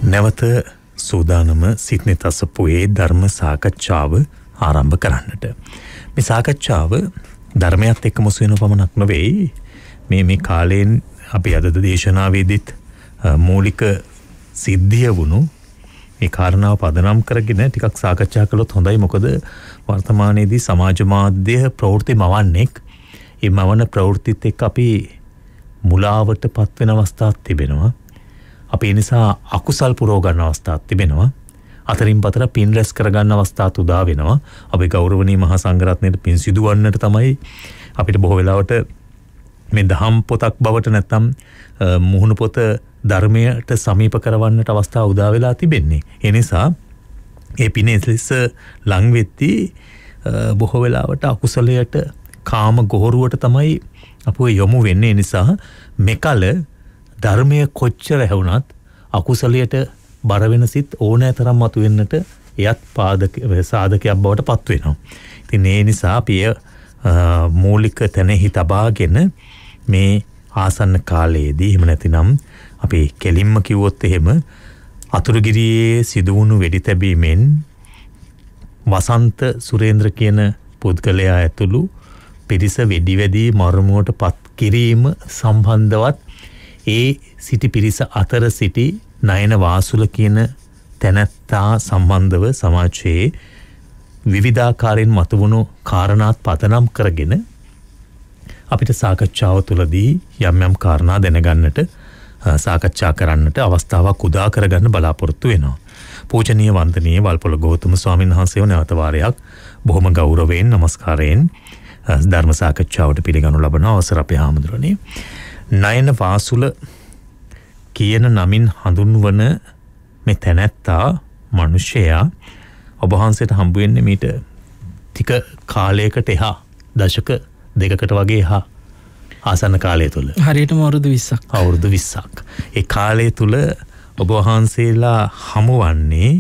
නැවත සූදානම සිඩ්නි තසපුවේ ධර්ම සාකච්ඡාව ආරම්භ කරන්නට. මේ සාකච්ඡාව ධර්මයත් එක්ක මුසු වෙන පමණක් නෙවෙයි මේ කාලයෙන් අපි අද දේශනාවේදීත් මූලික සිද්ධිය වුණු මේ කාරණාව පදනම් කරගෙන ටිකක් සාකච්ඡා කළොත් හොඳයි. මොකද වර්තමානයේදී සමාජ මාධ්‍ය ප්‍රවෘත්ති මවන්නේක් ඒ මවන ප්‍රවෘත්තිත් එක්ක අපි මුලාවට පත් වෙන අවස්ථාවක් තිබෙනවා. අපි ඒ නිසා අකුසල් පුරව ගන්න අවස්ථාවක් තිබෙනවා. අතරින් පතර පින් රැස් කර ගන්න අවස්ථාවක් උදා වෙනවා. අපි ගෞරවනීය මහා සංඝරත්නයට පින් සිදුවන්නට තමයි අපිට බොහෝ වෙලාවට මේ දහම් පොතක් බවට නැත්නම් මුහුණු පොත ධර්මයට සමීප කරවන්නට අවස්ථාව උදා වෙලා තිබෙන්නේ. ඒ නිසා ඒ පිනේ ලෙස ලං වෙද්දී බොහෝ වෙලාවට අකුසලයට කාම ගොහරුවට තමයි අපෝ යොමු වෙන්නේ. නිසා මෙකල ධර්මය කොච්චර ඇහුණත් අකුසලයට බර වෙන සිත් ඕනෑ තරම් මතුවෙන්නට එයත් සාධකයක් බවට පත් වෙනවා. ඉතින් ඒ නිසා අපි මූලික තැනෙහි තබාගෙන මේ ආසන්න කාලයේදී එහෙම නැතිනම් අපි කෙලින්ම කිව්වොත් එහෙම අතුරුගිරියේ සිදුවුණු වෙඩි තැබීමෙන් වසන්ත සුරේන්ද්‍ර කියන පුද්ගලයා ඇතුළු පිරිස වෙඩිවැදී මරමුවට පත් කිරීම සම්බන්ධවත් ඒ සිටි පිරිස අතර සිටි නයන වාසුල කියන තැනැත්තා සම්බන්ධව සමාජයේ විවිධාකාරයෙන් මතුවුණු කාරණාත් පදනම් කරගෙන අපිට සාකච්ඡාව තුළදී යම් යම් කාරණා දැනගන්නට සාකච්ඡා කරන්නට අවස්ථාවක් උදා කරගන්න බලාපොරොත්තු වෙනවා. පූජනීය වන්දනීය වල්පොළ ගෞතම ස්වාමීන් වහන්සේව නැවත වාරයක් බොහොම ගෞරවයෙන් නමස්කාරයෙන් ධර්ම සාකච්ඡාවට පිළිගනු ලබන අවසර අපේ හාමුදුරනේ. නයන වාසුල කියන නමින් හඳුන්වන මේ තැනැත්තා මිනිසයා ඔබ වහන්සේට හම්බ වෙන්නේ මීට ටික කාලයකට එහා දශක දෙකකට වගේ එහා ආසන්න කාලය තුල. හරියටම අවුරුදු 20ක්. අවුරුදු 20ක්. ඒ කාලය තුල ඔබ වහන්සේලා හමුවන්නේ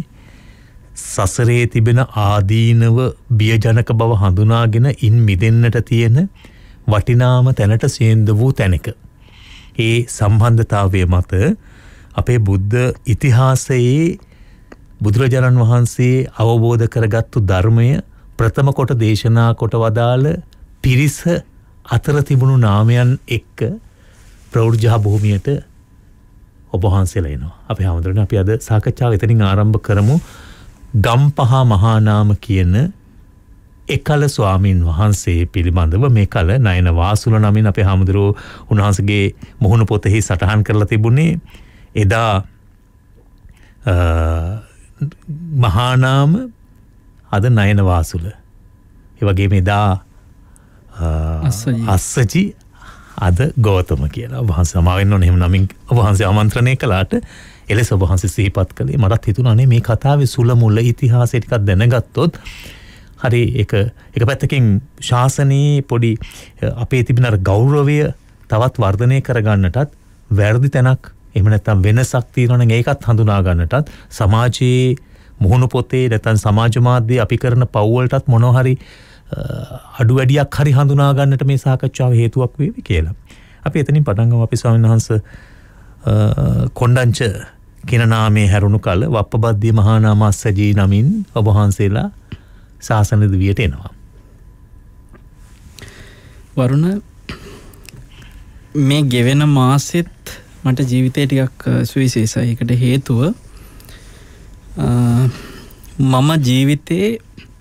සසරේ තිබෙන ආදීනව බියජනක බව හඳුනාගෙන ඉන් මිදෙන්නට තියෙන වටිනාම තැනට සේන්ද වූ තැනක. ඒ සම්බන්ධතාවය මත අපේ බුද්ධ ඉතිහාසයේ බුදුරජාණන් වහන්සේ අවබෝධ කරගත්තු ධර්මය ප්‍රථම කොට දේශනා කොට වදාළ පිරිස අතර තිබුණු නාමයන් එක්ක ප්‍රෞර්ජා භූමියට ඔබ වහන්සේලා එනවා. අපි හැමදෙරණ අපි අද සාකච්ඡාව එතනින් ආරම්භ කරමු. ගම්පහ මහානාම කියන එකල ස්වාමීන් වහන්සේ පිළිබඳව මේ කල නයන වාසුල නමින් අපේ හාමුදුරුවෝ උන්වහන්සේගේ මුහුණු පොතෙහි සටහන් කරලා තිබුණේ එදා මහානාම අද නයන වාසුල. ඒ වගේම එදා අස්සජි අද ගෞතම කියලා. ඔබ වහන්සේ සමාවෙන්න ඕනේ. එහෙම නමින් ඔබ වහන්සේ ආමන්ත්‍රණය කළාට එලෙස ඔබ වහන්සේ සිහිපත් කළේ. මටත් හිතුණානේ මේ කතාවේ සුල මුල ඉතිහාසය ටිකක් දැනගත්තොත් හරි එක පැත්තකින් ශාසනයේ පොඩි අපේ තිබෙන අර ගෞරවය තවත් වර්ධනය කරගන්නටත් වැරදි තැනක් එහෙම නැත්නම් වෙනසක් තියෙනවා නම් ඒකත් හඳුනා ගන්නටත් සමාජයේ මුහුණු පොතේ නැත්නම් සමාජ මාධ්‍යයේ අපි කරන පව් වලටත් මොනවා හරි අඩු වැඩියක් හරි හඳුනා ගන්නට මේ සාකච්ඡාව හේතුවක් වේවි කියලා. අපි එතනින් පටන් ගමු. අපි ස්වාමීන් වහන්සේ කොණ්ඩංච කියන නාමයේ හැරුණු කල වප්පබද්දී මහා නාම අස්සජී නමින් ඔබ වහන්සේලා ශාසන දිවියට එනවා. වරුණ මේ ගෙවෙන මාසෙත් මට ජීවිතේ ටිකක් සුවිශේෂයි. ඒකට හේතුව මම ජීවිතේ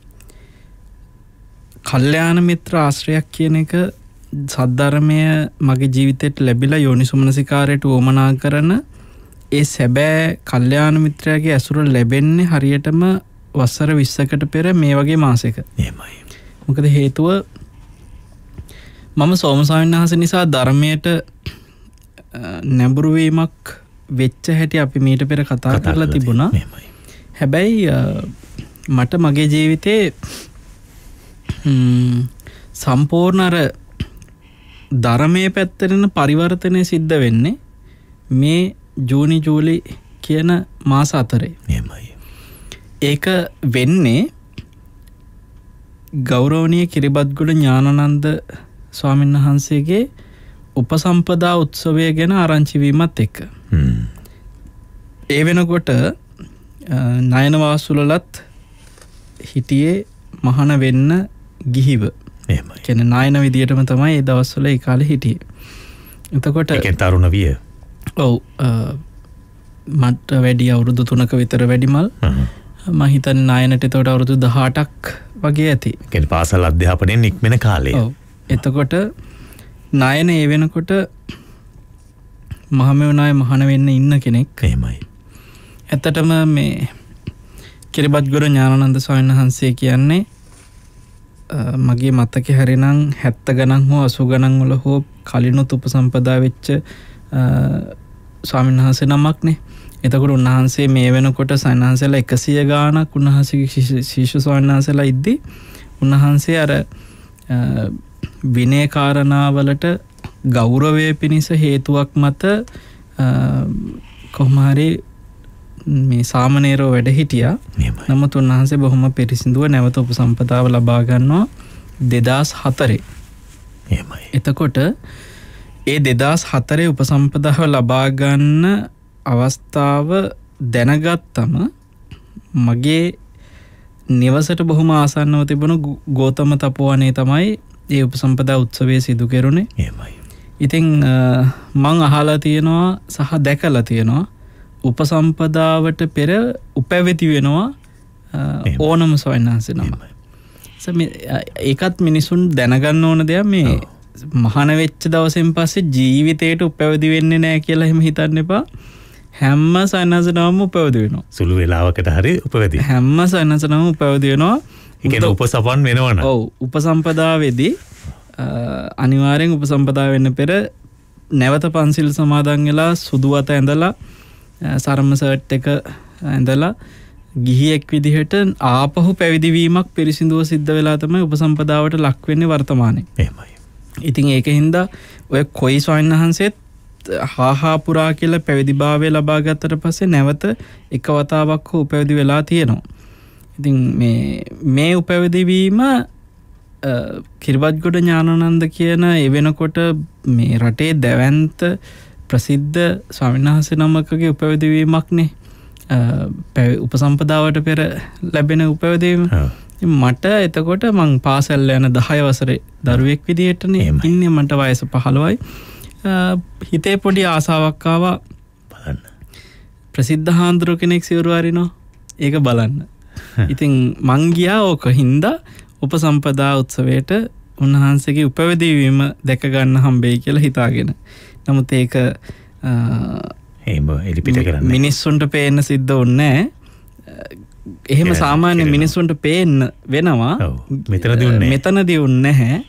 කල්යාණ මිත්‍ර ආශ්‍රයක් කියන එක සද්ධර්මය මගේ ජීවිතයට ලැබිලා යෝනිසෝමනසිකාරයට උවමනා කරන ඒ සැබෑ කල්යාණ මිත්‍රයාගේ ඇසුර ලැබෙන්නේ හරියටම වසර 20කට පෙර මේ වගේ මාසයක. එහෙමයි. මොකද හේතුව මම සෝම ස්වාමීන් වහන්සේ නිසා ධර්මයට නැඹුරු වීමක් වෙච්ච හැටි අපි මීට පෙර කතා කරලා තිබුණා. හැබැයි මට මගේ ජීවිතේ සම්පූර්ණ අර ධර්මයේ පැත්තෙන් පරිවර්තනය සිද්ධ වෙන්නේ මේ ජූනි ජූලි කියන මාස අතරේ. එහෙමයි. ඒක වෙන්නේ ගෞරවනීය කිරිබත්ගොඩ ඥානানন্দ ස්වාමීන් වහන්සේගේ උපසම්පදා උත්සවය ගැන ආරංචි වීමත් එක්ක. ඒ වෙනකොට නයන වාසුලලත් හිටියේ මහාන වෙන්න ගිහිව. එහෙමයි. කියන්නේ නයන විදියටම තමයි ඒ දවස්වල ඒ කාලේ හිටියේ. එතකොට ඒකෙන් තරුණ විය. ඔව් මට වැඩි අවුරුදු 3ක විතර වැඩිමල්. මම හිතන්නේ නයනට එතකොට අවුරුදු 18ක් වගේ ඇති. ඒ කියන්නේ පාසල් අධ්‍යාපනයෙන් නික්මෙන කාලය. ඔව්. එතකොට නයන ඒ වෙනකොට මහමෙවුනාවේ මහාන වෙන්න ඉන්න කෙනෙක්. එහෙමයි. ඇත්තටම මේ කිරිබත්ගොඩ ඥානානන්ද ස්වාමීන් වහන්සේ කියන්නේ මගේ මතකේ හරිනම් 70 ගණන් හෝ 80 ගණන් වල හෝ කලිනුත් උපසම්පදා වෙච්ච ස්වාමීන් වහන්සේ නමක්නේ. එතකොට උන්වහන්සේ මේ වෙනකොට සයන්හන්සලා 100 ගාණක් උන්වහන්සේගේ ශිෂ්‍ය ස්වාමීන් වහන්සේලා ඉද්දි උන්වහන්සේ අර විනය කාරණාවලට ගෞරවය පිණිස හේතුවක් මත කොහොම හරි මේ සාමණේරෝ වැඩ හිටියා. නමුත් උන්වහන්සේ බොහොම පිරිසිදුව නැවත උපසම්පදාව ලබා ගන්නවා 2004. එහෙමයි. එතකොට ඒ 2004 උපසම්පදාව ලබා ගන්න අවස්ථාව දැනගත්තම මගේ නිවසට බොහොම ආසන්නව තිබුණු ගෝතම තපෝවනේ තමයි ඒ උපසම්පදා උත්සවයේ සිදු කෙරුණේ. එහෙමයි. ඉතින් මං අහලා තියෙනවා සහ දැකලා තියෙනවා උපසම්පදාවට පෙර උපැවිදි වෙනවා ඕනම ස්වාමීන් වහන්සේ නම. ඒකත් මිනිසුන් දැනගන්න ඕන දෙයක්. මේ මහාන වෙච්ච දවසෙන් පස්සේ ජීවිතේට උපැවිදි වෙන්නේ නැහැ කියලා එහෙම හිතන්න එපා. හැම සයන්සනම උපැවිදි වෙනවා. සුළු වෙලාවකට හරි උපැවිදි. හැම සයන්සනම උපැවිදි වෙනවා. ඒ කියන්නේ උපසපන් වෙනවනේ. ඔව් උපසම්පදාවේදී අනිවාර්යෙන් උපසම්පදා වෙන්න පෙර නැවත පන්සිල් සමාදන් වෙලා සුදු අත ඇඳලා සරම සර්ට් එක ඇඳලා ගිහියෙක් විදිහට ආපහු පැවිදි වීමක් පිරිසිදුව සිද්ධ වෙලා තමයි උපසම්පදාවට ලක් වෙන්නේ වර්තමානයේ. එහෙමයි. ඉතින් ඒකින්ද ඔය කොයි ස්වාමීන් වහන්සේත් හාහා පුරා කියලා පැවිදිභාවය ලබා ගත්තට පස්සේ නැවත එක වතාවක් හෝ උපැවිදි වෙලා තියෙනවා. ඉතින් මේ උපැවිදි වීම කිරිබත්ගොඩ ඥානානන්ද කියන ඒ වෙනකොට මේ රටේ දැවැන්ත ප්‍රසිද්ධ ස්වාමීන් වහන්සේ නමකගේ උපැවිදි වීමක්නේ. උපසම්පදාවට පෙර ලැබෙන උපැවිදි වීම. මට එතකොට මං පාසල් යන 10 වසරේ දරුවෙක් විදිහටනේ ඉන්නේ. මට වයස 15යි. හිතේ පොඩි ආසාවක් ආවා බලන්න. ප්‍රසිද්ධ හාමුදුරු කෙනෙක් සිවුරු අරිනවා. ඒක බලන්න. ඉතින් මං ගියා ඕක හින්දා උපසම්පදා උත්සවයට උන්වහන්සේගේ උපැවිදි වීම දැක ගන්න හම්බෙයි කියලා හිතාගෙන. නමුත් ඒක එහෙම එලිපිට කරන්නේ මිනිස්සුන්ට පේන්න සිද්ධ වුණේ නැහැ. එහෙම සාමාන්‍ය මිනිස්සුන්ට පේන්න වෙනවා. මෙතනදී උන්නේ නැහැ.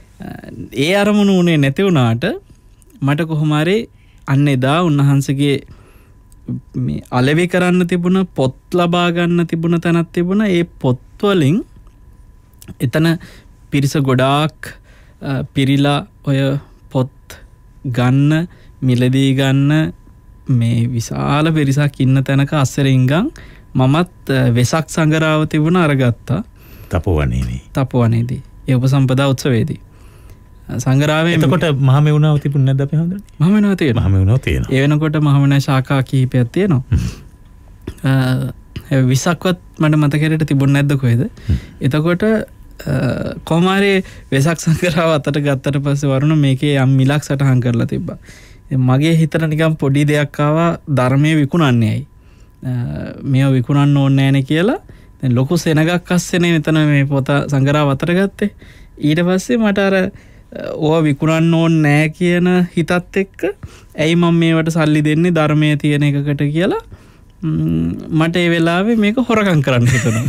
ඒ අරමුණු උනේ නැති වුණාට මට කොහොම හරි අන්න එදා උන්වහන්සේගේ මේ අලෙවි කරන්න තිබුණ පොත් ලබා ගන්න තිබුණ තැනක් තිබුණා. ඒ පොත් වලින් එතන පිරිස ගොඩාක් පිරිලා ඔය පොත් ගන්න මිලදී ගන්න මේ විශාල පිරිසක් ඉන්න තැනක අස්සරින්ගම් මමත් වෙසක් සංගරාව තිබුණ අරගත්තා. තපෝවනේදී ඒ උපසම්පදා උත්සවයේදී සංගරාවේ. එතකොට මහමෙවුනාව තිබුණේ නැද්ද අපේ හොඳට? මහමෙවුනාව තියෙනවා. ඒ වෙනකොට මහමෙවුනා ශාඛා කිහිපයක් තියෙනවා. විසක්වත් මට මතකයට තිබුණ නැද්ද කොහෙද? එතකොට කොමාරේ වෙසක් සංගරාව අතට ගත්තට පස්සේ වරුණ මේකේ යම් මිලක් සටහන් කරලා තිබ්බා. මගේ හිතට නිකන් පොඩි දෙයක් ආවා ධර්මයේ විකුණන්නේ ඇයි? මේව විකුණන්න ඕනේ නැනේ කියලා. දැන් ලොකු සෙනගක් අස්සේනේ මෙතන මේ පොත සංගරාව අතට ගත්තේ. ඊට පස්සේ මට අර ඕවා විකුණන්න ඕනේ නැහැ කියන හිතත් එක්ක ඇයි මම මේවට සල්ලි දෙන්නේ ධර්මයේ තියෙන එකකට කියලා මට ඒ වෙලාවේ මේක හොරකම් කරන්න හිතුණා.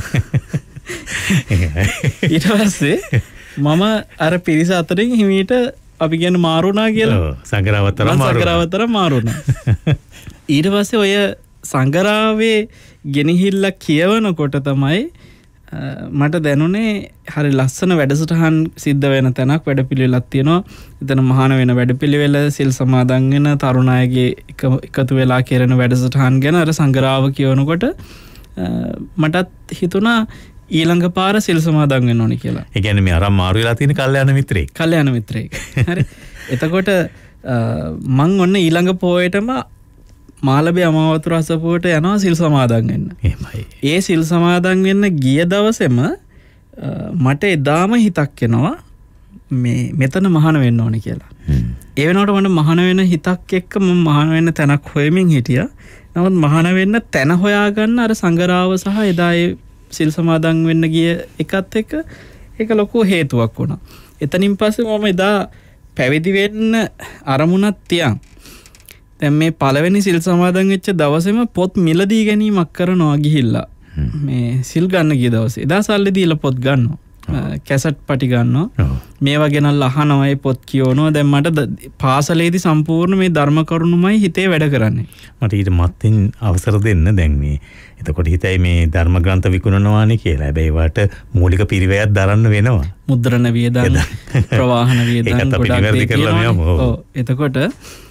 ඊට පස්සේ මම අර පිරිස අතරින් හිමීට අපි කියන්නේ මාරුණා කියලා. සංගරාවතර මාරුණා. ඊට පස්සේ ඔය සංගරාවේ ගෙනහිල්ලා කියවනකොට තමයි මට දැනුනේ හරි ලස්සන වැඩසටහන් සිද්ධ වෙන තැනක් වැඩපිළිවෙලක් තියෙනවා. එතන මහාන වෙන වැඩපිළිවෙල සිල් සමාදන් වෙන තරුණ අයගේ එකතු වෙලා කරන වැඩසටහන් ගැන අර සංගරාව කියවනකොට මටත් හිතුණා ඊළඟ පාර සිල් සමාදන් වෙන්න ඕනේ කියලා. ඒ කියන්නේ මේ අරන් මාරු වෙලා තියෙන කල්යාණ මිත්‍රයෙක්. හරි. එතකොට මං ඔන්න ඊළඟ පොයටම මාලබේ අමාවතුර අසපුවට යනවා සිල් සමාදන් වෙන්න. එහෙමයි. ඒ සිල් සමාදන් වෙන්න ගිය දවසේම මට එදාම හිතක් එනවා මේ මෙතන මහාන වෙන්න ඕනේ කියලා. ඒ වෙනකොට මට මහාන වෙන හිතක් එක්ක මම මහාන වෙන්න තැනක් හොයමින් හිටියා. නමුත් මහාන වෙන්න තැන හොයාගන්න අර සංගරාව සහ එදා ඒ සිල් සමාදන් වෙන්න ගිය එකත් එක්ක ඒක ලොකු හේතුවක් වුණා. එතනින් පස්සේ මම එදා පැවිදි වෙන්න අරමුණක් තියන්. දැන් මේ පළවෙනි සිල් සමාදන් වෙච්ච දවසේම පොත් මිලදී ගැනීමක් කරනවා ගිහිල්ලා. මේ සිල් ගන්න ගිය දවසේ. එදා සල්ලි දීලා පොත් ගන්නවා. කැසට් පටි ගන්නවා. මේවා ගෙනල්ලා අහනවා ඒ පොත් කියවනවා. දැන් මට පාසලේදී සම්පූර්ණ මේ ධර්ම කරුණුමයි හිතේ වැඩ කරන්නේ. මට ඊට මත්ෙන් අවසර දෙන්න දැන් මේ එතකොට හිතයි මේ ධර්ම ග්‍රන්ථ විකුණනවානේ කියලා. හැබැයි ඒවට මූලික පිරිවැයක් දරන්න වෙනවා. මුද්‍රණ වියදම්, ප්‍රවාහන වියදම් ගොඩක්. එතකොට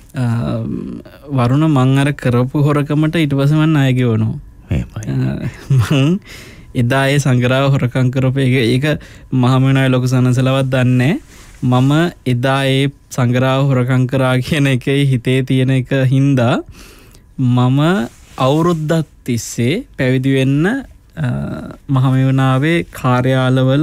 වරුණ මං අර කරපු හොරකමට ඊට පස්සේ මම ණය ගෙවනවා. මං එදා ඒ සංග්‍රහව හොරකම් කරපු ඒක මහමෙවුනාවේ ලොකු සනසලවත් දන්නේ. මම එදා ඒ සංග්‍රහව හොරකම් කරා කියන එකේ හිතේ තියෙන එක හින්දා මම අවුරුද්දක් තිස්සේ පැවිදි වෙන්න මහමෙවුනාවේ කාර්යාලවල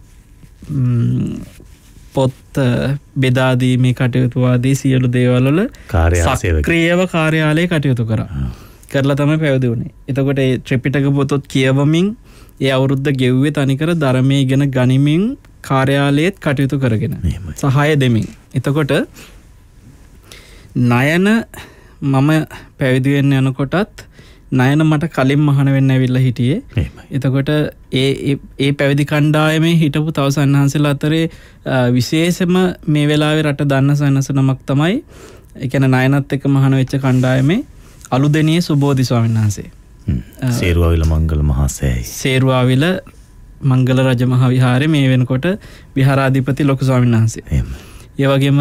පොත් බෙදා දීමේ කටයුතු ආදී සියලු දේවල් වල සක්‍රියව කාර්යාලයේ කටයුතු කරලා තමයි පැවිදි වුණේ. එතකොට ඒ ත්‍රිපිටක පොතත් කියවමින් ඒ අවුරුද්ද ගෙව්වේ තනිකර ධර්මයේ ඉගෙන ගනිමින් කාර්යාලයේත් කටයුතු කරගෙන සහාය දෙමින්. එතකොට නයන මම පැවිදි වෙන්න යනකොටත් නයන මට කලින් මහාන වෙන්න ඇවිල්ලා හිටියේ. එතකොට ඒ පැවිදි කණ්ඩායමේ හිටපු තව සන්හන්සලා අතරේ විශේෂම මේ වෙලාවේ රට දන්න සන්හස නමක් තමයි ඒ කියන්නේ නයනත් එක්ක මහාන වෙච්ච කණ්ඩායමේ අලුදෙනියේ සුබෝධි ස්වාමීන් වහන්සේ. සේරුවාවිල මංගල මහසෑයි. සේරුවාවිල මංගල රජ මහ විහාරයේ මේ වෙනකොට විහාරාධිපති ලොකු ස්වාමීන් වහන්සේ. ඒ වගේම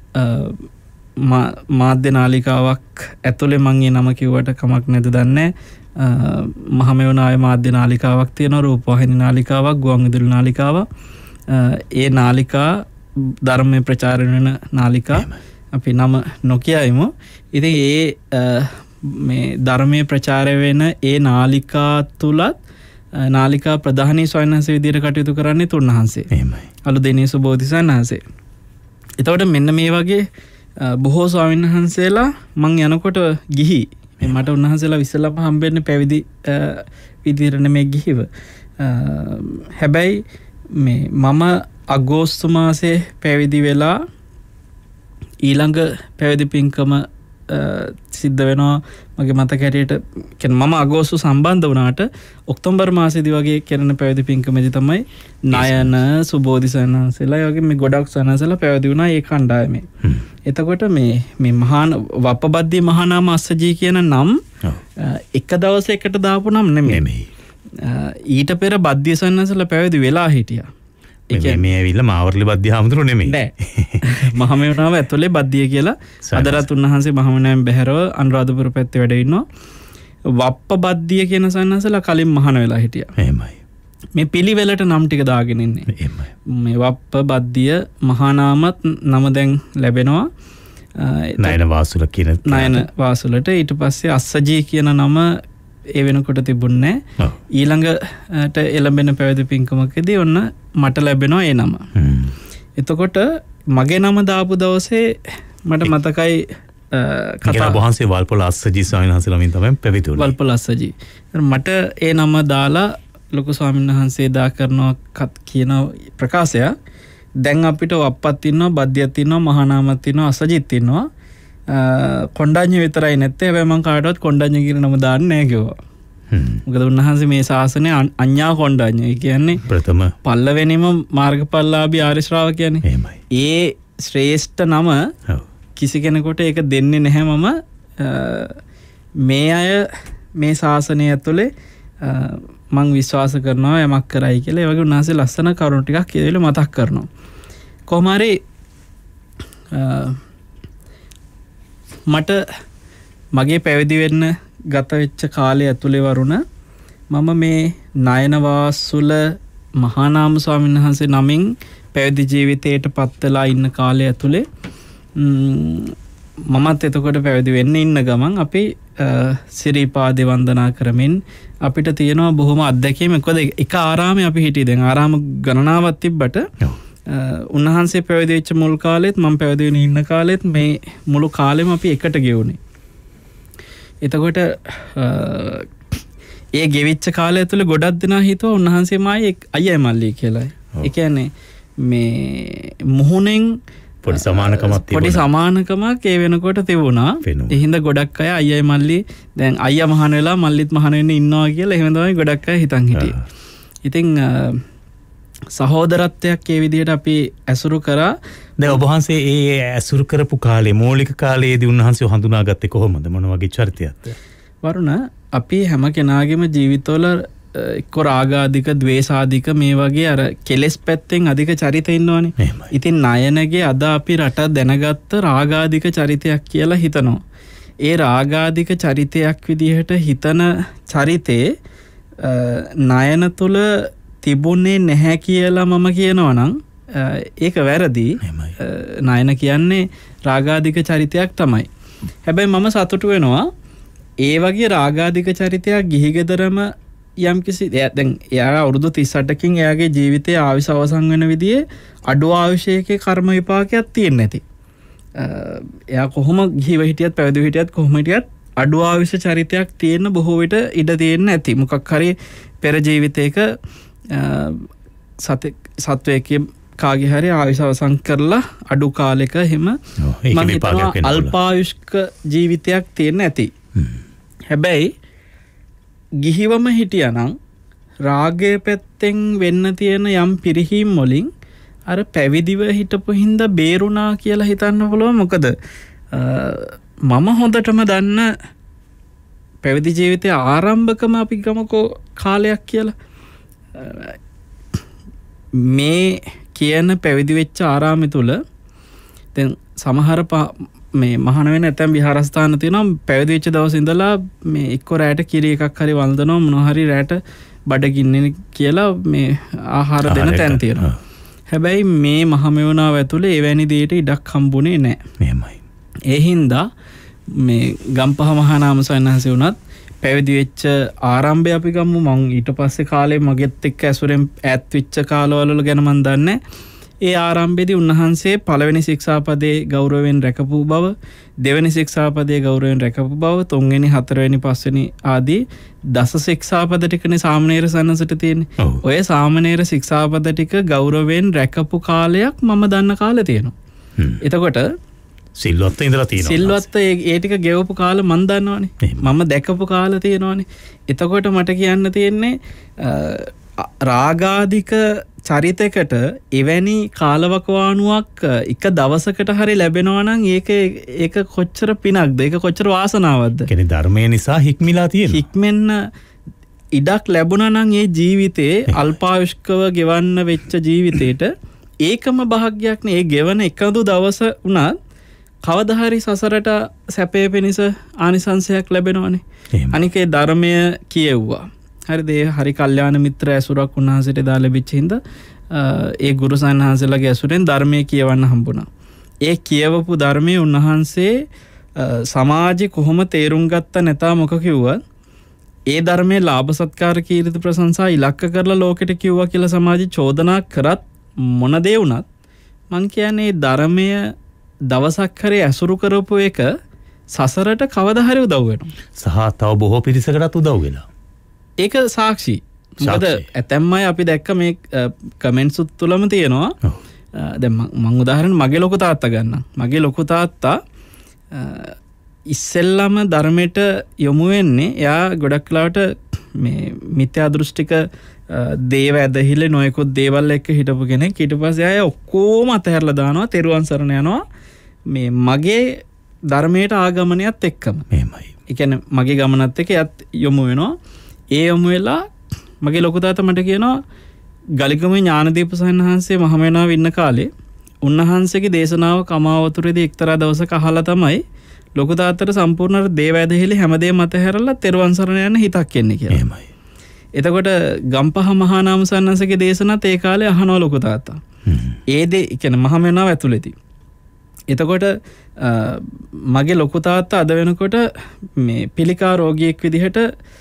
මාධ්‍ය නාලිකාවක් ඇතුලේ මම ඒ නම කිව්වට කමක් නැද දන්නේ. මහමෙවුනාවේ මාධ්‍ය නාලිකාවක් තියෙනවා, රූපවාහිනී නාලිකාවක්, ගුවන්විදුලි නාලිකාවක්. ඒ නාලිකා ධර්මයේ ප්‍රචාරණය වෙන නාලිකා අපි නම නොකියයිමු. ඉතින් ඒ මේ ධර්මයේ ප්‍රචාරය වෙන ඒ නාලිකා තුලත් නාලිකා ප්‍රධානී ස්වාමීන් වහන්සේ විදියට කටයුතු කරන්නේ තුන්වහන්සේ. එහෙමයි. අලුදෙනියේ සුබෝධි සන්හන්සේ. එතකොට මෙන්න මේ වගේ බොහෝ ස්වාමීන් වහන්සේලා මං යනකොට ගිහි මට උන්වහන්සේලා ඉස්සෙල්ලාම හම්බෙන්නේ පැවිදි විදියට නෙමෙයි ගිහිව. හැබැයි මේ මම අගෝස්තු මාසේ පැවිදි වෙලා ඊළඟ පැවිදි පින්කම සිද්ධ වෙනවා මගේ මතක හැටියට. කියන්නේ මම අගෝස්තු සම්බන්ධ වුණාට ඔක්තෝබර් මාසෙදි වගේ කරන පැවිදි පින්කමේදී තමයි නයන සුබෝධි සන්හන්සේලා ඒ වගේ මේ ගොඩක් සන්හන්සේලා පැවිදි වුණා ඒ කණ්ඩායමේ. එතකොට මේ මහාන වප්පබද්දී මහානාම අස්සජී කියන නම් එක දවසයකට දාපු නම් නෙමෙයි. ඊට පෙර බද්දිය සන්හන්සේලා පැවිදි වෙලා හිටියා. මේ ඇවිල්ලා මාවර්ලි බද්දිය හාමුදුරු නෙමෙයි. නෑ. මහමෙවුනාව ඇතුලේ බද්දිය කියලා අදරත් උන්වහන්සේ මහමෙවුනාවෙන් බැහැරව අනුරාධපුර පැත්තේ වැඩ ඉන්නවා. වප්පබද්දිය කියන සන්හන්සේලා කලින් මහාන වෙලා හිටියා. එහෙමයි. මේ පිළිවෙලට නම් ටික දාගෙන ඉන්නේ. එහෙමයි. මේ වප්පබද්දිය මහානාමත් නම දැන් ලැබෙනවා. නයන වාසුල කියන නයන වාසුලට ඊට පස්සේ අස්සජී කියන නම ඒ වෙනකොට තිබුණේ නැහැ. ඊළඟට එළඹෙන පැවිදි පින්කමකදී ඔන්න මට ලැබෙනවා ඒ නම. එතකොට මගේ නම දාපු දවසේ මට මතකයි කතා වහන්සේ වල්පොල අස්සජී ස්වාමීන් වහන්සේ ළමින් තමයි පැවිදි වුණේ. වල්පොල අස්සජී. මට ඒ නම දාලා ලොකු ස්වාමීන් වහන්සේ දා කරනවා කියන ප්‍රකාශය දැන් අපිට වප්පත් ඉන්නවා, බද්දියක් ඉන්නවා, මහානාමත් ඉන්නවා, අස්සජීත් ඉන්නවා. කොණ්ඩඤ්ඤ විතරයි නැත්තේ. හැබැයි මම කාටවත් කොණ්ඩඤ්ඤ කියන නම දාන්නේ නැහැ කිව්වා. මොකද උන්වහන්සේ මේ ශාසනය අඤ්ඤා කොණ්ඩඤ්ඤ. ඒ කියන්නේ ප්‍රථම පල්ලවෙනිම මාර්ගඵලලාභී ආර්ය ශ්‍රාවකයනේ. එහෙමයි. ඒ ශ්‍රේෂ්ඨ නම කිසි කෙනෙකුට ඒක දෙන්නේ නැහැ. මම මේ අය මේ ශාසනය ඇතුලේ මං විශ්වාස කරනවා යමක් කරයි කියලා. ඒ වගේ උන්වහන්සේ ලස්සන කරුණු ටිකක් ඒ වෙලේ මතක් කරනවා. කොහොම හරි මට මගේ පැවිදි වෙන්න ගත වෙච්ච කාලය ඇතුලේ වරුණ මම මේ නයන වාසුල මහානාම ස්වාමීන් වහන්සේ නමින් පැවිදි ජීවිතයට පත් වෙලා ඉන්න කාලය ඇතුලේ මමත් එතකොට පැවිදි වෙන්න ඉන්න ගමන් අපි සිරිපාදේ වන්දනා කරමින් අපිට තියෙනවා බොහොම අත්දැකීම්. මොකද එක ආරාමේ අපි හිටියේ. දැන් ආරාම ගණනාවක් තිබ්බට උන්වහන්සේ පැවිදි වෙච්ච මුල් කාලෙත් මම පැවිදි වෙන ඉන්න කාලෙත් මේ මුළු කාලෙම අපි එකට ගෙවුනේ. එතකොට ඒ ගෙවිච්ච කාලය තුළ ගොඩක් දෙනා හිතුවා උන්වහන්සේ මායි අයියයි මල්ලි කියලා. ඒ කියන්නේ මේ මුහුණෙන් පොඩි සමානකමක් ඒ වෙනකොට තිබුණා. ඒ හින්දා ගොඩක් අය අයියයි මල්ලි දැන් අයියා මහාන වෙලා මල්ලිත් මහාන වෙන්න ඉන්නවා කියලා එහෙම තමයි ගොඩක් අය හිතන් හිටියේ. ඉතින් සහෝදරත්වයක් ඒ විදිහට අපි ඇසුරු කරා. දැන් ඔබ වහන්සේ ඒ ඇසුරු කරපු කාලේ මූලික කාලයේදී උන්වහන්සේ හඳුනාගත්තේ කොහොමද? මොන වගේ චරිතයක්ද? වරුණ අපි හැම කෙනාගේම ජීවිතවල එක්ක රාගාධික, ද්වේෂාධික මේ වගේ අර කෙලෙස් පැත්තෙන් අධික චරිත ඉන්නවනේ. ඉතින් නයනගේ අද අපි රට දැනගත්ත රාගාධික චරිතයක් කියලා හිතනවා. ඒ රාගාධික චරිතයක් විදිහට හිතන චරිතේ නයන තුල තිබුණේ නැහැ කියලා මම කියනවා නම් ඒක වැරදි. නයන කියන්නේ රාගාධික චරිතයක් තමයි. හැබැයි මම සතුටු වෙනවා ඒ වගේ රාගාධික චරිතයක් ගිහිගෙදරම යම්කිසි දැන් එයා අවුරුදු 38කින් එයාගේ ජීවිතයේ ආයුෂ අවසන් වෙන විදිහේ අඩු ආයුෂයකේ කර්ම විපාකයක් තියෙන්නේ නැති. එයා කොහොම ගිහිව හිටියත් පැවිදිව හිටියත් කොහොම හිටියත් අඩු ආයුෂ චරිතයක් තියෙන බොහෝ විට ඉඩ තියෙන්නේ නැති. මොකක් හරි පෙර ජීවිතයක සත්වයේ කාගේ හරි ආයුෂ අවසන් කරලා අඩු කාලෙක එහෙම මම හිතනවා අල්පායුෂ්ක ජීවිතයක් තියෙන්නේ නැති. හැබැයි ගිහිවම හිටියනම් රාගය පැත්තෙන් වෙන්න තියෙන යම් පිරිහීම් වලින් අර පැවිදිව හිටපු හින්දා බේරුණා කියලා හිතන්න පුළුවන්. මොකද මම හොඳටම දන්න පැවිදි ජීවිතයේ ආරම්භකම අපි ගමකෝ කාලයක් කියලා. මේ කියන පැවිදි වෙච්ච ආරාමය තුල දැන් සමහර මේ මහාන වෙන ඇතැම් විහාරස්ථාන තියෙනවා. පැවිදි වෙච්ච දවසේ ඉඳලා මේ එක්ක රැට කිරි එකක් හරි වන්දනවා, මොනවා හරි රැට බඩගින්නේ කියලා මේ ආහාර දෙන තැන් තියෙනවා. හැබැයි මේ මහමෙවුනාව ඇතුලේ එවැනි දෙයකට ඉඩක් හම්බුනේ නැහැ. එහෙමයි. ඒ හින්දා මේ ගම්පහ මහානාම සයන්හන්සේ වුණත් පැවිදි වෙච්ච ආරම්භය අපි ගමු. මං ඊට පස්සේ කාලේ මගෙත් එක්ක ඇසුරෙන් ඈත් වෙච්ච කාලවල ගැන මන් දන්නේ. ඒ ආරම්භයේදී උන්වහන්සේ පළවෙනි ශික්ෂාපදයේ ගෞරවයෙන් රැකපු බව, දෙවෙනි ශික්ෂාපදයේ ගෞරවයෙන් රැකපු බව, තුන්වෙනි, හතරවෙනි, පස්වෙනි ආදී දස ශික්ෂාපද ටිකනේ සාමණේර සන්නසට තියෙන්නේ. ඔය සාමණේර ශික්ෂාපද ටික ගෞරවයෙන් රැකපු කාලයක් මම දන්න කාලේ තියෙනවා. එතකොට සිල්වත් ඉඳලා තියෙනවා. සිල්වත් ඒ ටික ගෙවපු කාල මන් දන්නවනේ. මම දැකපු කාල තියෙනවනේ. එතකොට මට කියන්න තියෙන්නේ රාගාධික චරිතයකට එවැනි කාලවකවානුවක් එක දවසකට හරි ලැබෙනවා නම් ඒක කොච්චර පිනක්ද? ඒක කොච්චර වාසනාවක්ද? කියන්නේ ධර්මය නිසා හික්මිලා තියෙනවා. හික්මෙන්න ඉඩක් ලැබුණා නම් ඒ ජීවිතේ අල්පායුෂ්කව ගෙවන්න වෙච්ච ජීවිතේට ඒකම භාග්යක් නේ. ඒ ගෙවන එකදු දවස උනත් කවදා හරි සසරට සැපේ පිණිස ආනිසංසයක් ලැබෙනවනේ. අනික ඒ ධර්මය කියෙව්වා. හරිද? ඒ හරි කල්යාණ මිත්‍ර ඇසුරක් උන්වහන්සේට දා ලැබිච්ච හින්දා ඒ ගුරු සයන්හන්සේලාගේ ඇසුරෙන් ධර්මයේ කියවන්න හම්බුණා. ඒ කියවපු ධර්මයේ උන්වහන්සේ සමාජෙ කොහොම තේරුම් ගත්ත නැතා මොක කිව්වත් ඒ ධර්මයේ ලාභ සත්කාර කීර්ති ප්‍රශංසා ඉලක්ක කරලා ලෝකෙට කිව්වා කියලා සමාජෙ චෝදනා කරත් මොන දේ වුණත් මං කියන්නේ ධර්මය දවසක් හරි ඇසුරු කරපු එක සසරට කවදා හරි උදව් වෙනවා. සහ තව බොහෝ පිරිසකටත් උදව් වෙලා. ඒක සාක්ෂි. මොකද ඇතැම් අය අපි දැක්ක මේ කමෙන්ට්ස් තුලම තියෙනවා. දැන් මම උදාහරණ මගේ ලොකු තාත්තා ගන්නම්. මගේ ලොකු තාත්තා ඉස්සෙල්ලම ධර්මයට යොමු වෙන්නේ එයා ගොඩක් වෙලාවට මේ මිත්‍යා දෘෂ්ටික දේව ඇදහිලි නොයෙකුත් දේවල් එක්ක හිටපු කෙනෙක්. ඊට පස්සේ ආය ඔක්කොම අතහැරලා දානවා, තෙරුවන් සරණ යනවා මේ මගේ ධර්මයට ආගමනයත් එක්කම. එහෙමයි. ඒ කියන්නේ මගේ ගමනත් එක්ක එයත් යොමු වෙනවා. ඒ යොමු වෙලා මගේ ලොකු තාත්තා මට කියනවා ගලිකමේ ඥානදීප සයන්හන්සේ මහමෙවුනාව ඉන්න කාලේ උන්වහන්සේගේ දේශනාව කමාවතුරේදී එක්තරා දවසක අහලා තමයි ලොකු තාත්තට සම්පූර්ණ දේව ඇදහිලි හැමදේම අතහැරලා තෙරුවන් සරණ යන හිතක් එන්නේ කියලා. එහෙමයි. එතකොට ගම්පහ මහානාම සයන්හන්සේගේ දේශනත් ඒ කාලේ අහනවා ලොකු තාත්තා. ඒ කියන්නේ මහමෙවුනාව ඇතුළේදී. එතකොට මගේ ලොකු තාත්තා අද වෙනකොට මේ පිළිකා රෝගියෙක් විදිහට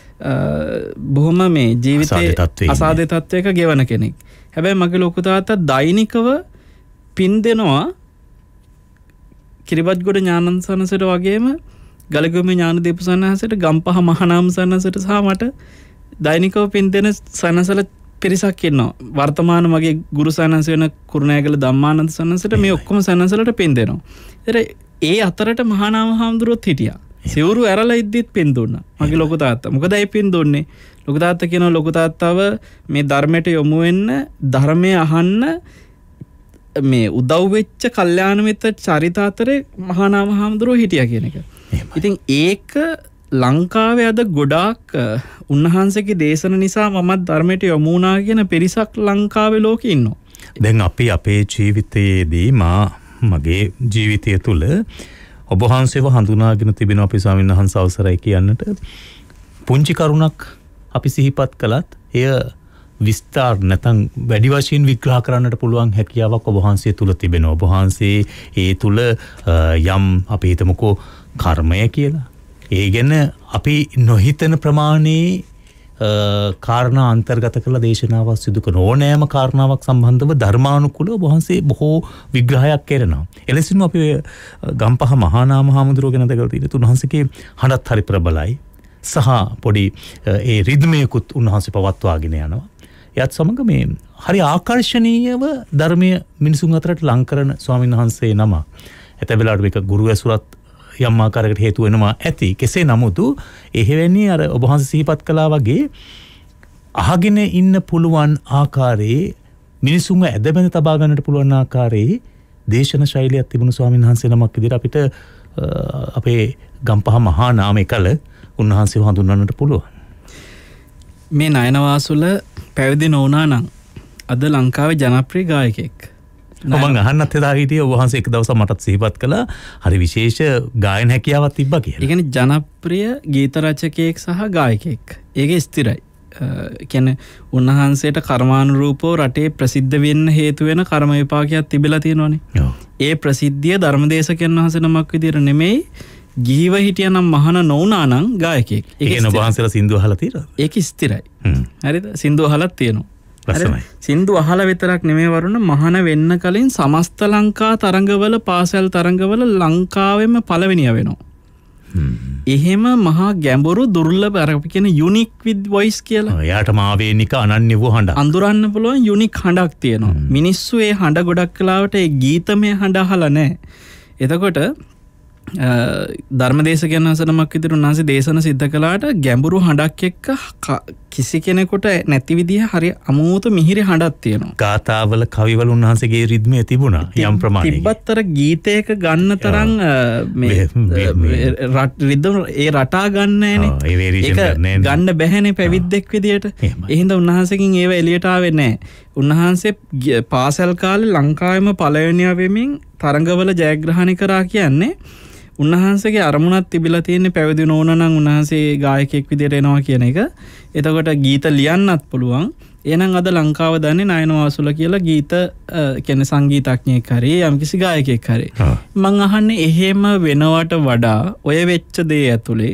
බොහොම මේ ජීවිතයේ අසාධ්‍ය තත්වයක ගෙවන කෙනෙක්. හැබැයි මගේ ලොකු තාත්තා දෛනිකව පින් දෙනවා කිරිබත්ගොඩ ඥානසනසට වගේම ගලගොම ඥානදීප සන්නහසට ගම්පහ මහානාම සන්නසට සහ මට දෛනිකව පින් දෙන සන්නසල පිරිසක් ඉන්නවා. වර්තමාන මගේ ගුරු සන්නස වෙන කුරුණෑගල ධම්මානන්ද සන්නසට මේ ඔක්කොම සන්නසලට පින් දෙනවා. ඒ අතරට මහානාම හාමුදුරුවොත් හිටියා. සිවුරු ඇරලා ඉද්දිත් පින් දුන්නා. මගේ ලොකු තාත්තා. මොකද ඒ පින් දුන්නේ? ලොකු තාත්තා කියනවා ලොකු තාත්තව මේ ධර්මයට යොමු වෙන්න, ධර්මය අහන්න මේ උදව් වෙච්ච කල්යාණ මිත්‍ර චරිත අතරේ මහානාම හාමුදුරුවෝ හිටියා කියන එක. ඉතින් ඒක ලංකාවේ අද ගොඩාක් උන්වහන්සේගේ දේශන නිසා මමත් ධර්මයට යොමු වුණා කියන පිරිසක් ලංකාවේ ලෝකේ ඉන්නවා. දැන් අපි අපේ ජීවිතයේදී මගේ ජීවිතය තුළ ඔබ වහන්සේව හඳුනාගෙන තිබෙන අපි ස්වාමීන් වහන්සේ අවසරයි කියන්නට පුංචි කරුණක් අපි සිහිපත් කළත් එය විස්තර නැත්නම් වැඩි වශයෙන් විග්‍රහ කරන්නට පුළුවන් හැකියාවක් ඔබ වහන්සේ තුල තිබෙනවා. ඔබ වහන්සේ ඒ තුල යම් අපි හිතමුකෝ කර්මය කියලා. ඒ ගැන අපි නොහිතන ප්‍රමාණයේ කාරණා අන්තර්ගත කළ දේශනාවක් සිදු කරන ඕනෑම කාරණාවක් සම්බන්ධව ධර්මානුකූලව ඔබ වහන්සේ බොහෝ විග්‍රහයක් කරනවා. එලෙසින්ම අපි ගම්පහ මහානාම හාමුදුරුවෝ ගැන දැකලා තියෙනවා. උන්වහන්සේගේ හඬත් හරි ප්‍රබලයි. සහ පොඩි ඒ රිද්මයකුත් උන්වහන්සේ පවත්වාගෙන යනවා. එයත් සමග මේ හරි ආකර්ශනීයව ධර්මයේ මිනිසුන් අතරට ලං කරන ස්වාමීන් වහන්සේ නම. එතැ වෙලාවට මේක ගුරු ඇසුරත් යම් ආකාරයකට හේතු වෙනවා ඇති. කෙසේ නමුත් එහෙවැනි අර ඔබ වහන්සේ සිහිපත් කළා වගේ අහගෙන ඉන්න පුළුවන් ආකාරයේ මිනිසුන්ව ඇදබැඳ තබා ගන්නට පුළුවන් ආකාරයේ දේශන ශෛලියක් තිබුණු ස්වාමීන් වහන්සේ නමක් විදිහට අපිට අපේ ගම්පහ මහා නාමයේ කල උන්වහන්සේව හඳුන්වන්නට පුළුවන්. මේ නයනවාසුල පැවිදි නොවුනා නම් අද ලංකාවේ ජනප්‍රිය ගායකයෙක්. මම අහන්නත් එදා හිටියේ ඔබ වහන්සේ එක දවසක් මටත් සිහිපත් කළා හරි විශේෂ ගායන හැකියාවක් තිබ්බා කියලා. ඒ කියන්නේ ජනප්‍රිය ගීත රචකයෙක් සහ ගායකයෙක්. ඒක ස්ථිරයි. කියන්නේ උන්වහන්සේට කර්මානුරූපව රටේ ප්‍රසිද්ධ වෙන්න හේතු වෙන කර්ම විපාකයක් තිබිලා තියෙනවානේ. ඒ ප්‍රසිද්ධිය ධර්මදේශකයන් වහන්සේ නමක් විදියට නෙමෙයි ගිහිව හිටියනම් මහාන නොවුනා නම් ගායකයෙක්. ඒක න ඔබ වහන්සේලා සින්දු අහලා තියෙනවද? ඒක ස්ථිරයි. හරිද? සින්දු අහලත් තියෙනවා. සින්දු අහලා විතරක් නෙමෙයි වරුණ මහාන වෙන්න කලින් සමස්ත ලංකා තරඟවල පාසල් තරඟවල ලංකාවෙම පළවෙනිය වෙනවා. එහෙම මහා ගැඹුරු දුර්ලභ අර කියන යුනික් විත් වොයිස් කියලා. එයාටම ආවේනික අනන්‍ය වූ හඬ. අඳුරන්න පුළුවන් යුනික් හඬක් තියෙනවා. මිනිස්සු ඒ හඬ ගොඩක් කලාවට ඒ ගීතමය හඬ අහලා නැහැ. එතකොට ධර්මදේශකයන් වහන්සේ නමක් විදිහට උන්වහන්සේ දේශන සිද්ධ කළාට ගැඹුරු හඬක් එක්ක කිසි කෙනෙකුට නැති විදිහ හරි අමෝත මිහිරි හඬක් තියෙනවා. ගාථාවල කවිවල උන්වහන්සේගේ රිද්මය තිබුණා යම් ප්‍රමාණයකින්. තිබ්බත්තර ගීතයක ගන්න තරම් මේ රිද්ම ඒ රටා ගන්න නැහැනේ. ඒක ගන්න බැහැනේ පැවිද්දෙක් විදියට. ඒ හින්දා උන්වහන්සේකින් ඒව එළියට ආවේ නැහැ. උන්වහන්සේ පාසල් කාලේ ලංකාවෙම පළවෙනියා වෙමින් තරඟවල ජයග්‍රහණය කරා කියන්නේ උන්වහන්සේගේ අරමුණක් තිබිලා තියෙන්නේ පැවිදි නොවන නම් උන්වහන්සේ ගායකයෙක් විදියට එනවා කියන එක. එතකොට ගීත ලියන්නත් පුළුවන්. එහෙනම් අද ලංකාව දන්නේ නයනවාසුල කියලා ගීත කියන්නේ සංගීතඥයෙක් හරි යම්කිසි ගායකයෙක් හරි. මං අහන්නේ එහෙම වෙනවට වඩා ඔය වෙච්ච දේ ඇතුලේ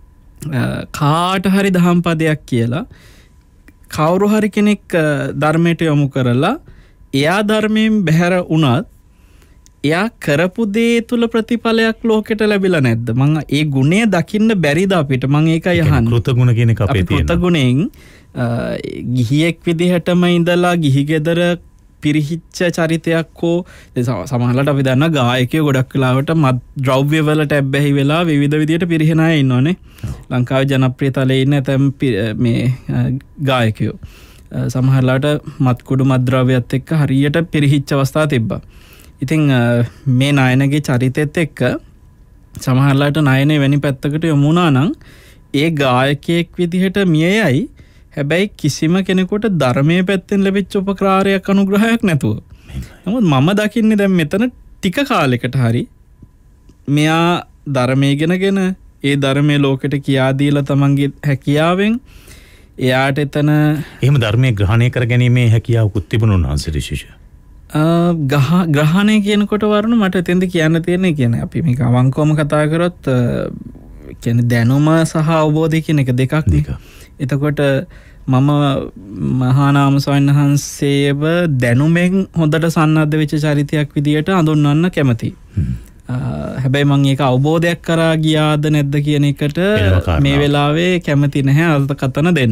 කාට හරි දහම් පදයක් කියලා කවුරු හරි කෙනෙක් ධර්මයට යොමු කරලා එයා ධර්මයෙන් බැහැර වුණත් එයා කරපු දේ තුල ප්‍රතිඵලයක් ලෝකෙට ලැබිලා නැද්ද? මම ඒ ගුණය දකින්න බැරිද අපිට? මම ඒකයි අහන්නේ. කෘතගුණ කියන එක අපේ තියෙනවා. කෘතගුණෙන් ගිහියෙක් විදිහටම ඉඳලා ගිහි ගෙදර පිරිහිච්ච චරිතයක් හෝ සමහරවිට අපි දන්නා ගායකයෝ ගොඩක් වෙලාවට මත් ද්‍රව්‍ය වලට ඇබ්බැහි වෙලා විවිධ විදිහට පිරිහෙන අය ඉන්නෝනේ. ලංකාවේ ජනප්‍රිය තලයේ ඉන්න ඇතම් මේ ගායකයෝ සමහරවිට මත් කුඩු මත්ද්‍රව්‍යත් එක්ක හරියට පිරිහිච්ච අවස්ථා තිබ්බා. ඉතින් මේ නයනගේ චරිතෙත් එක්ක සමහරවිට නයනේ වැනි පැත්තකට යමු වුණා නම් ඒ ගායකයෙක් විදිහට මියයයි. හැබැයි කිසිම කෙනෙකුට ධර්මයේ පැත්තෙන් ලැබිච්ච උපකාරයක් අනුග්‍රහයක් නැතුව. නමුත් මම දකින්නේ දැන් මෙතන ටික කාලයකට හරි මෙයා ධර්මයේ ඉගෙනගෙන ඒ ධර්මයේ ලෝකෙට කියා දීලා තමන්ගේ හැකියාවෙන් එයාට එතන එහෙම ධර්මයේ ග්‍රහණය කර ගැනීමේ හැකියාවකුත් තිබුණා උන්වහන්සේ ඍෂිෂ. ග්‍රහණය කියනකොට වරුණු මට එතෙන්ද කියන්න තියෙන්නේ කියන්නේ අපි මේක අවංකවම කතා කරොත් කියන්නේ දැනුම සහ අවබෝධය කියන එක දෙකක් නේ. එතකොට මම මහානාම ස්වාමීන් වහන්සේව දැනුමෙන් හොඳට සන්නද්ධ වෙච්ච චරිතයක් විදියට හඳුන්වන්න කැමතියි. හැබැයි මම ඒක අවබෝධයක් කරා ගියාද නැද්ද කියන එකට මේ වෙලාවේ කැමති නැහැ අර්ථකථන දෙන්න.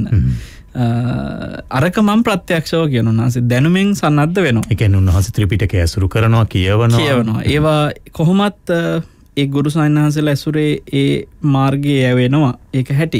අරක මම ප්‍රත්‍යක්ෂව කියනවා උන්වහන්සේ දැනුමෙන් සන්නද්ධ වෙනවා. ඒ කියන්නේ උන්වහන්සේ ත්‍රිපිටකය ඇසුරු කරනවා කියවනවා. ඒවා කොහොමත් ඒ ගුරු ස්වාමීන් වහන්සේලා ඇසුරේ ඒ මාර්ගයේ යවෙනවා. ඒක හැටි.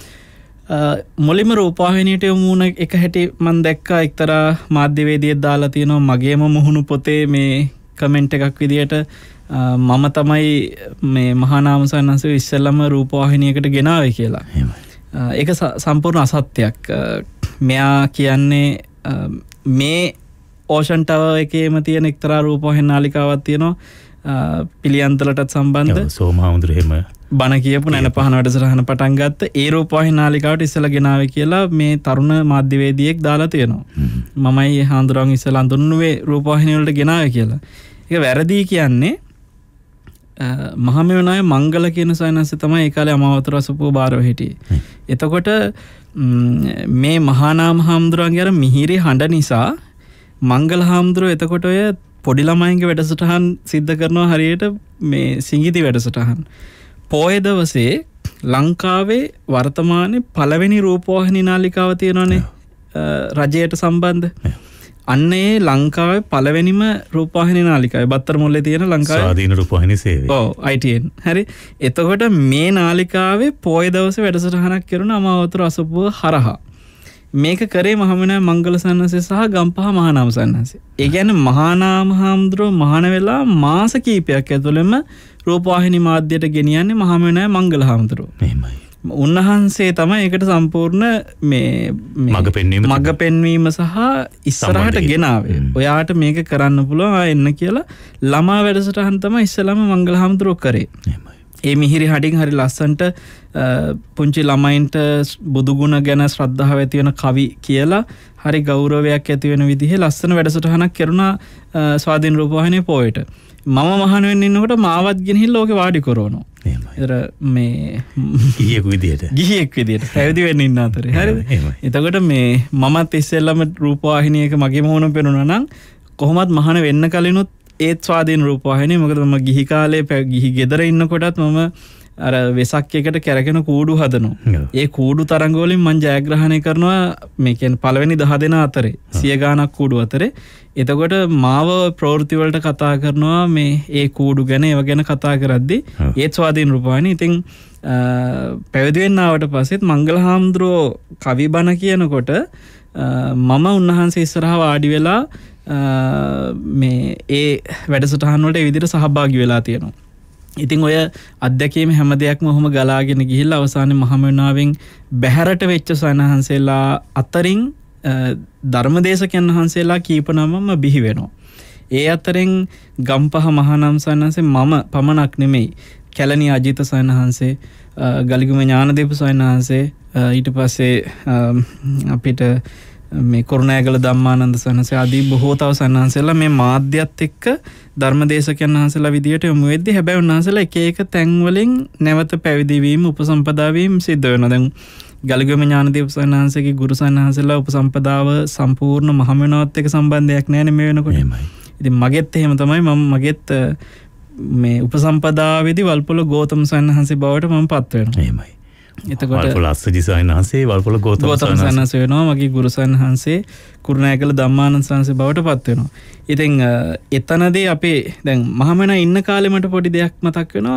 මුලින්ම රූපවාහිනියට යොමු වුණ එක හැටි මම දැක්කා එක්තරා මාධ්‍යවේදියෙක් දාලා තියෙනවා මගේම මුහුණු පොතේ මේ කමෙන්ට් එකක් විදියට මම තමයි මේ මහානාම ස්වාමීන් වහන්සේ ඉස්සෙල්ලම රූපවාහිනියකට ගෙනාවේ කියලා. ඒක සම්පූර්ණ අසත්‍යයක්. මෙයා කියන්නේ මේ ඕෂන් ටවර් එකේම තියෙන එක්තරා රූපවාහිනී නාලිකාවක් තියෙනවා පිළියන්තලටත් සම්බන්ධ. සෝමහාමුදුර එහෙම බණ කියපු නැන පහන වැඩසටහන පටන් ගත්ත ඒ රූපවාහිනී නාලිකාවට ඉස්සලා ගෙනාවේ කියලා මේ තරුණ මාධ්‍යවේදියෙක් දාලා තියෙනවා. මමයි හාමුදුරුවන් ඉස්සලා අඳුන්නුවේ රූපවාහිනිය වලට ගෙනාවේ කියලා. ඒක වැරදි කියන්නේ මහමෙවනාය මංගල කියන සයනස්සේ තමයි ඒ කාලේ අමාවතුර අසපුව බාරව හිටියේ. එතකොට මේ මහානාම හාමුදුරුවන්ගේ අර මිහිරි හඬ නිසා මංගල හාමුදුරුවෝ එතකොට ඔය පොඩි ළමයින්ගේ වැඩසටහන් සිද්ධ කරනවා හරියට මේ සිඟිති වැඩසටහන්. පොය දවසේ ලංකාවේ වර්තමානයේ පළවෙනි රූපවාහිනී නාලිකාව තියෙනවානේ රජයට සම්බන්ධ. අන්න ඒ ලංකාවේ පළවෙනිම රූපවාහිනී නාලිකාව බත්තර මුල්ලේ තියෙන ලංකාවේ ස්වාධීන රූපවාහිනී සේවය. ඔව් ITN. හරි. එතකොට මේ නාලිකාවේ පොය දවසේ වැඩසටහනක් කරන අමාවතුර අසපුව හරහා. මේක කරේ මහමෙවනාය මංගල සයන්වහන්සේ සහ ගම්පහ මහානාම සයන්වහන්සේ. ඒ කියන්නේ මහානාම හාමුදුරුවෝ මහාන වෙලා මාස කිහිපයක් ඇතුළෙම රූපවාහිනී මාධ්‍යයට ගෙනියන්නේ මහමෙවනාය මංගල හාමුදුරුවෝ. එහෙමයි. උන්වහන්සේ තමයි ඒකට සම්පූර්ණ මේ මඟ පෙන්වීම සහ ඉස්සරහට ගෙනාවේ. ඔයාට මේක කරන්න පුළුවන් එන්න කියලා ළමා වැඩසටහන් තමයි ඉස්සෙල්ලාම මංගල හාමුදුරුවෝ කරේ. ඒ මිහිරි හඩින් හරි ලස්සන්ට පුංචි ළමයින්ට බුදුගුණ ගැන ශ්‍රද්ධාව ඇති වෙන කවි කියලා හරි ගෞරවයක් ඇති වෙන විදිහේ ලස්සන වැඩසටහනක් කරුණා ස්වාධීන රූපවාහිනියේ පොයට. මම මහාන වෙන්න ඉන්නකොට මාවත් ගෙනහිල්ලා ඕකේ වාඩි කරවනවා. එහෙමයි. මේ ගිහියෙක් විදියට පැවිදි වෙන්න ඉන්න අතරේ. හරිද? එතකොට මේ මමත් ඉස්සෙල්ලාම රූපවාහිනියක මගේ මොහොන පෙනුණා නම් කොහොමත් මහාන වෙන්න කලිනුත් ඒත් ස්වාධීන රූපවාහිනිය මොකද මම ගිහි කාලේ ගිහි ගෙදර ඉන්නකොටත් මම අර වෙසක් එකට කැරගෙන කූඩු හදනවා. ඒ කූඩු තරඟ වලින් මම ජයග්‍රහණය කරනවා මේ කියන්නේ පළවෙනි 10 දෙනා අතරේ 100 ගාණක් කූඩු අතරේ. එතකොට මාව ප්‍රවෘත්ති වලට කතා කරනවා මේ ඒ කූඩු ගැන ඒව ගැන කතා කරද්දී ඒත් ස්වාධීන රූපවාහිනිය ඉතින් පැවිදි වෙන්න ආවට පස්සෙත් මංගල හාමුදුරුවෝ කවි බණ කියනකොට මම උන්වහන්සේ ඉස්සරහා වාඩි වෙලා මේ ඒ වැඩසටහන් වලට ඒ විදිහට සහභාගී වෙලා තියෙනවා. ඉතින් ඔය අධ්‍යක්ීම හැම දෙයක්ම ඔහොම ගලාගෙන ගිහිල්ලා අවසානයේ මහමෙවුනාවෙන් බැහැරට වෙච්ච සයන්හන්සේලා අතරින් ධර්මදේශකයන් වහන්සේලා කීප නමම බිහි වෙනවා. ඒ අතරින් ගම්පහ මහානාම සයන්හන්සේ මම පමණක් නෙමෙයි කැලණි අජිත සයන්හන්සේ ගලිගම ඥානදීප සයන්හන්සේ ඊට පස්සේ අපිට මේ කරුණායගල ධම්මානන්ද සයන්හන්සේ ආදී බොහෝ තව සයන්හන්සේලා මේ මාධ්‍යත් එක්ක ධර්මදේශකයන් වහන්සේලා විදියට යොමු වෙද්දී හැබැයි උන්වහන්සේලා එක එක තැන් වලින් නැවත පැවිදි වීම උපසම්පදා වීම සිද්ධ වෙනවා. දැන් ගලිගම ඥානදීප සයන්හන්සේගේ ගුරු සයන්හන්සේලා උපසම්පදාව සම්පූර්ණ මහමෙවුනාවත් එක්ක සම්බන්ධයක් නැහැ මේ වෙනකොට. ඉතින් මගෙත් එහෙම තමයි මගෙත් මේ උපසම්පදාවේදී වල්පොල ගෞතම සයන්හන්සේ බවට මම පත් වෙනවා. එහෙමයි. එතකොට වල්පොල අස්සජි සයන්හන්සේ වල්පොල ගෞතම සයන්හන්සේ වෙනවා. මගේ ගුරු සයන්හන්සේ කුරුණෑගල ධම්මානන්ද සයන්හන්සේ බවට පත් වෙනවා. ඉතින් එතනදී අපි දැන් මහමෙවුනා ඉන්න කාලේ මට පොඩි දෙයක් මතක් වෙනවා.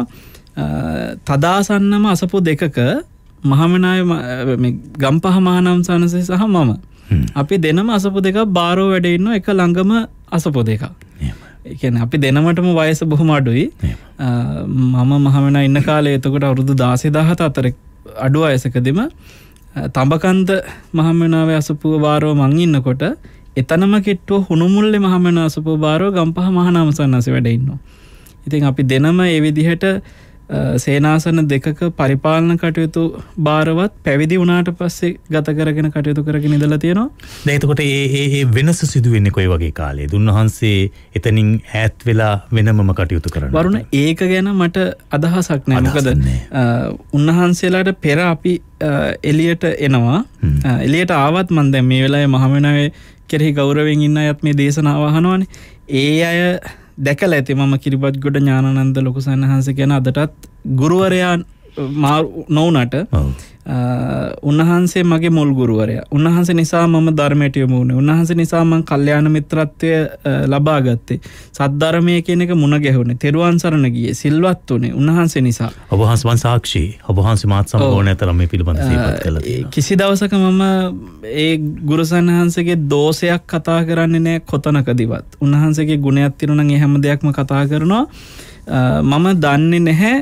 තදාසන්නම අසපු දෙකක මහමෙවුනාය මේ ගම්පහ මහානාම සයන්හන්සේ සහ මම අපි දෙනම අසපු දෙකක් බාරෝ වැඩ ඉන්නවා එක ළඟම අසපු දෙකක්. ඒ කියන්නේ අපි දෙනමටම වයස බොහොම අඩුයි. මම මහමෙවුනා ඉන්න කාලේ එතකොට අවුරුදු 16-17 අතර අඩු වයසකදීම තඹකන්ද මහමෙවුනාවේ අසපුව බාරව මං ඉන්නකොට එතනම කිට්ටුව හුණුමුල්ලේ මහමෙවුනා අසපුව බාරව ගම්පහ මහානාම සයන්හන්සේ වැඩ ඉන්නවා. ඉතින් අපි දෙනම ඒ විදිහට සේනාසන දෙකක පරිපාලන කටයුතු භාරවත් පැවිදි වුණාට පස්සේ ගත කරගෙන කටයුතු කරගෙන ඉඳලා තියෙනවා. දැන් එතකොට ඒ වෙනස සිදු වෙන්නේ කොයි වගේ කාලයේද? උන්වහන්සේ එතනින් ඈත් වෙලා වෙනමම කටයුතු කරනවා. වරුණ ඒක ගැන මට අදහසක් නැහැ. මොකද උන්වහන්සේලාට පෙර අපි එළියට එනවා. එළියට ආවත් මම දැන් මේ වෙලාවේ මහමෙනාවේ කෙරෙහි ගෞරවයෙන් ඉන්න අයත් මේ දේශනාව අහනවානේ. ඒ අය දැකලා ඇති මම කිරිබත්ගොඩ ඥානානන්ද ලොකු සන්නහන්සේ කියන අදටත් ගුරුවරයා නොවුනට උන්වහන්සේ මගේ මුල් ගුරුවරයා. උන්වහන්සේ නිසා මම ධර්මයට යොමු වුණේ. උන්වහන්සේ නිසා මම කල්යාණ මිත්‍රත්වය ලබා ගත්තේ. සද්ධර්මයේ කියන එක මුණ ගැහුනේ. තෙරුවන් සරණ ගියේ. සිල්වත් උනේ උන්වහන්සේ නිසා. ඔබ වහන්සේ වන් සාක්ෂි. ඔබ වහන්සේ මාත් සම්පූර්ණ අතර මේ පිළිබඳ සිහිපත් කළා තියෙනවා. කිසි දවසක මම ඒ ගුරු සන්නහන්සේගේ දෝෂයක් කතා කරන්නේ නැහැ කොතනකදීවත්. උන්වහන්සේගේ ගුණයක් තියෙනවා නම් ඒ හැම දෙයක්ම කතා කරනවා. මම දන්නේ නැහැ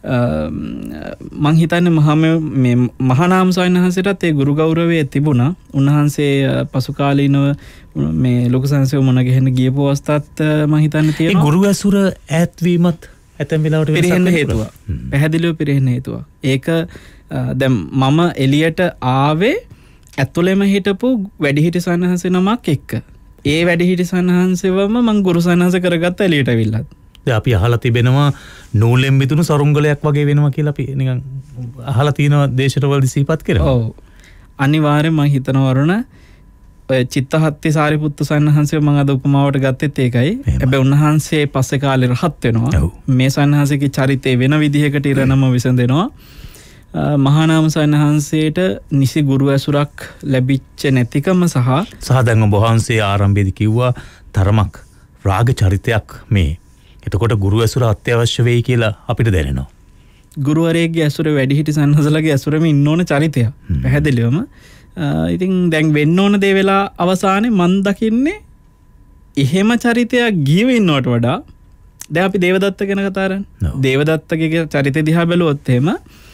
මං හිතන්නේ මහානාම සයන්හන්සේටත් ඒ ගුරු ගෞරවය තිබුණා. උන්වහන්සේ පසු කාලීනව මේ ලොකු සංසය මුණ ගැහෙන්න ගියපු අවස්ථාත් මං හිතන්නේ තියෙනවා. ඒ ගුරු ඇසුර ඈත්වීමත් ඇතැම් වෙලාවට පිරෙන්න හේතුවක්. පැහැදිලිව පිරෙන්න හේතුවක්. ඒක දැන් මම එළියට ආවේ ඇතුළෙම හිටපු වැඩිහිටි සයන්හන්සේ නමක් එක්ක. ඒ වැඩිහිටි සයන්හන්සේවම මං ගුරු සයන්හන්සේ කරගත්ත එළියට අවිල්ලත්. අපි අහලා තිබෙනවා නූලෙන් මිදුණු සරුංගලයක් වගේ වෙනවා කියලා අපි නිකන් අහලා තියෙනවා දේශවලදී සිහිපත් කරනවා. ඔව්. අනිවාර්යෙන් මම හිතනවා වරුණ ඔය චිත්තහත්ති සාරිපුත්තු සයන්හන්සේ මම අද උපමාවට ගත්තෙත් ඒකයි. හැබැයි උන්වහන්සේ පස්සේ කාලේ රහත් වෙනවා. මේ සයන්හන්සේගේ චරිතය වෙන විදිහකට ඉරණම විසඳෙනවා. මහානාම සයන්හන්සේට නිසි ගුරු ඇසුරක් ලැබිච්ච නැතිකම සහ දැන් ඔබ වහන්සේ ආරම්භයේදී කිව්වා තරමක් රාග චරිතයක් මේ. එතකොට ගුරු ඇසුර අත්‍යවශ්‍ය වෙයි කියලා අපිට දැනෙනවා. ගුරුවරයෙක්ගේ ඇසුර වැඩිහිටි සයන්හන්සේලාගේ ඇසුරෙම ඉන්න ඕන චරිතයක්. පැහැදිලිවම. ඉතින් දැන් වෙන්න ඕන දේ වෙලා අවසානයේ මන් දකින්නේ එහෙම චරිතයක් ගියව ඉන්නවට වඩා දැන් අපි දේවදත්ත ගැන කතා කරන්නේ. දේවදත්තගේ චරිතය දිහා බැලුවොත් එහෙම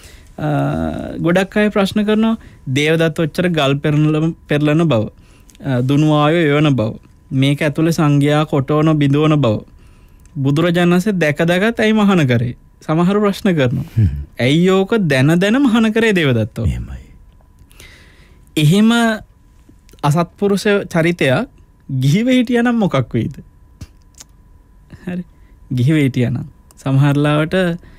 ගොඩක් අය ප්‍රශ්න කරනවා දේවදත්ත ඔච්චර ගල් පෙරලන බව, දුනු ආයෝ යවන බව, මේක ඇතුලේ සංඝයා කොටවන බිඳවන බව බුදුරජාණන් වහන්සේ දැක ඇයි මහාන කරේ? සමහරු ප්‍රශ්න කරනවා. ඇයි ඕක දැන මහාන කරේ දේවදත්තෝ? එහෙමයි. එහෙම අසත්පුරුෂ චරිතයක් ගිහිව හිටියනම් මොකක් වෙයිද? හරි. ගිහිව හිටියනම් සමහරලාවට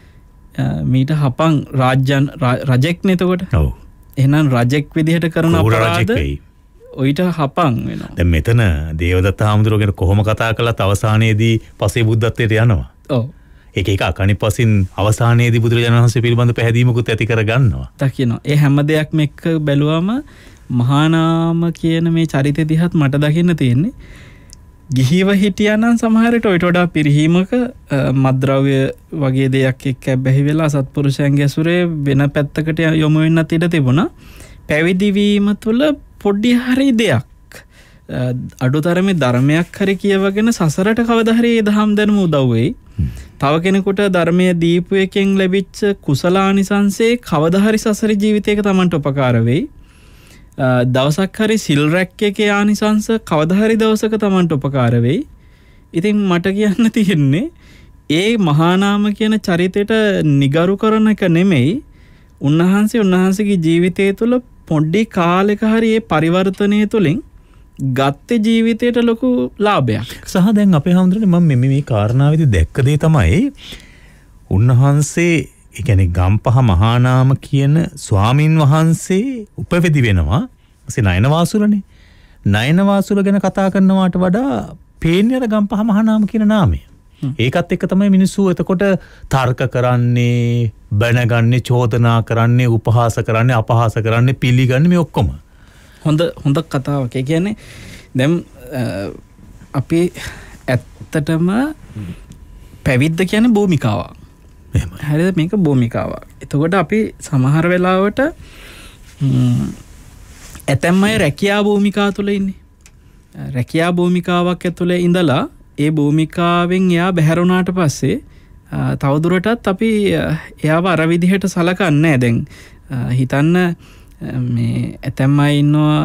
මීට හපන් රජෙක්නේ එතකොට. ඔව්. එහෙනම් රජෙක් විදිහට කරන අපරාධ ඔයිට හපන් වෙනවා. දැන් මෙතන දේවදත්ත හාමුදුරුවෝ ගැන කොහොම කතා කළත් අවසානයේදී පසේ බුද්ධත්වයට යනවා. ඔව්. ඒක අකණි පසින් අවසානයේදී බුදුරජාණන් වහන්සේ පිළිබඳ පැහැදීමකුත් ඇති කර ගන්නවා. දකිනවා. ඒ හැම දෙයක්ම එක්ක බැලුවම මහානාම කියන මේ චරිතය දිහත් මට දකින්න තියෙන්නේ ගිහිව හිටියානම් සමහරට ඔයිට වඩා පිරිහීමක මද්ද්‍රව්‍ය වගේ දෙයක් එක්ක බැහි වෙලා සත්පුරුෂයන්ගේ ඇසුරේ වෙන පැත්තකට යොමු වෙන්නත් ඉඩ තිබුණා. පැවිදි වීම තුළ පොඩි හරි දෙයක් අඩුතරමේ ධර්මයක් හරි කියවගෙන සසරට කවදා හරි ඒ දහම් දැනුම උදව් වෙයි. තව කෙනෙකුට ධර්මයේ දීපු එකෙන් ලැබිච්ච කුසලානිසංසේ කවදා හරි සසර ජීවිතයක Tamanට උපකාර වෙයි. දවසක් හරි සිල් රැක්ක එකේ ආනිසංස කවදා හරි දවසක Tamanට උපකාර වෙයි. ඉතින් මට කියන්න තියෙන්නේ ඒ මහානාම කියන චරිතයට නිගරු කරන එක නෙමෙයි. උන්වහන්සේගේ ජීවිතය තුළ පොඩි කාලෙක හරි ඒ පරිවර්තනය තුළින් ගත්ත ජීවිතයට ලොකු ලාභයක්. සහ දැන් අපේ හැමෝටම මම මේ කාරණාවේදී දැක්ක දේ තමයි උන්වහන්සේ ඒ කියන්නේ ගම්පහ මහානාම කියන ස්වාමින් වහන්සේ උපවැදි වෙනවා. ඊසේ නයනවාසුලනේ. නයනවාසුල ගැන කතා කරනවාට වඩා පේන්නේ අර ගම්පහ මහානාම කියන නාමය. ඒකත් එක්ක තමයි මිනිස්සු එතකොට තර්ක කරන්නේ, බැනගන්නේ, චෝදනා කරන්නේ, උපහාස කරන්නේ, අපහාස කරන්නේ, පිළිගන්නේ මේ ඔක්කොම. හොඳ කතාවක්. ඒ කියන්නේ දැන් අපි ඇත්තටම පැවිද්ද කියන්නේ භූමිකාවක්. එහෙමයි. හරිද? මේක භූමිකාවක්. එතකොට අපි සමහර වෙලාවට ඇතැම් අය රැකියා භූමිකාව තුළ ඉන්නේ. රැකියා භූමිකාවක් ඇතුළේ ඉඳලා ඒ භූමිකාවෙන් එයා බැහැරුණාට පස්සේ තවදුරටත් අපි එයාව අර විදිහට සලකන්නේ නැහැ. දැන් හිතන්න මේ ඇතැම් අය ඉන්නවා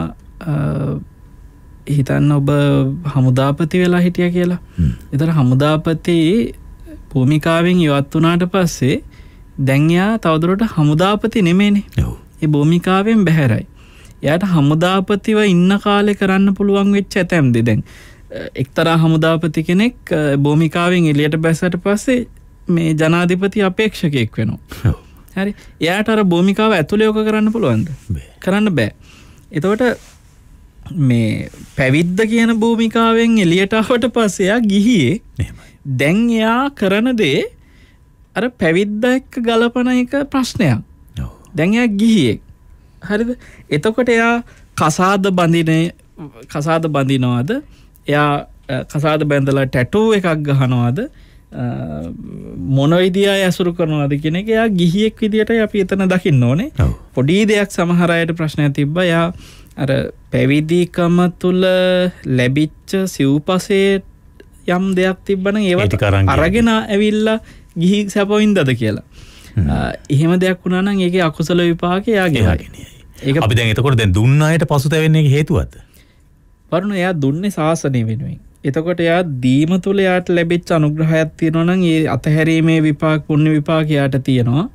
හිතන්න ඔබ හමුදාපති වෙලා හිටියා කියලා. ඒතර හමුදාපති භූමිකාවෙන් ඉවත් වුණාට පස්සේ දැන් එයා තවදුරට හමුදාපති නෙමෙයිනේ. ඒ භූමිකාවෙන් බැහැරයි. එයාට හමුදාපතිව ඉන්න කාලේ කරන්න පුළුවන් වෙච්ච ඇතැම් දේ දැන් එක්තරා හමුදාපති කෙනෙක් භූමිකාවෙන් එළියට බැස්සට පස්සේ මේ ජනාධිපති අපේක්ෂකයෙක් වෙනවා. හරි. එයාට අර භූමිකාව ඇතුලේ ඔක කරන්න පුළුවන්ද? කරන්න බෑ. එතකොට මේ පැවිද්ද කියන භූමිකාවෙන් එළියට ආවට පස්සේ එයා ගිහියේ දැන් එයා කරන දේ අර පැවිද්ද එක්ක ගලපන එක ප්‍රශ්නයක්. දැන් එයා ගිහියේ. හරිද? එතකොට එයා කසාද බඳිනවද? එයා කසාද බැඳලා ටැටූ එකක් ගහනවද? මොන විදිය ඇසුරු කරනවද කියන එක එයා ගිහියෙක් විදියටයි අපි එතන දකින්න ඕනේ. පොඩි දෙයක් සමහර අයට ප්‍රශ්නයක් තිබ්බා. එයා අර පැවිදිකම තුල ලැබිච්ච සිව්පසේ යම් දෙයක් තිබ්බනම් ඒවත් අරගෙන ඇවිල්ලා ගිහි සැපවින්දද කියලා. එහෙම දෙයක් වුණා නම් ඒකේ අකුසල විපාකේ එයාගේ. ඒක අපි දැන් එතකොට දැන් දුන්න අයට පසුතැවෙන්නේ හේතුවක්ද? වරුණ එයා දුන්නේ ශාසනය වෙනුවෙන්. එතකොට එයා දීම තුල එයාට ලැබිච්ච අනුග්‍රහයක් තියෙනවා නම් ඒ අතහැරීමේ විපාක පුණ්‍ය විපාක එයාට තියෙනවා.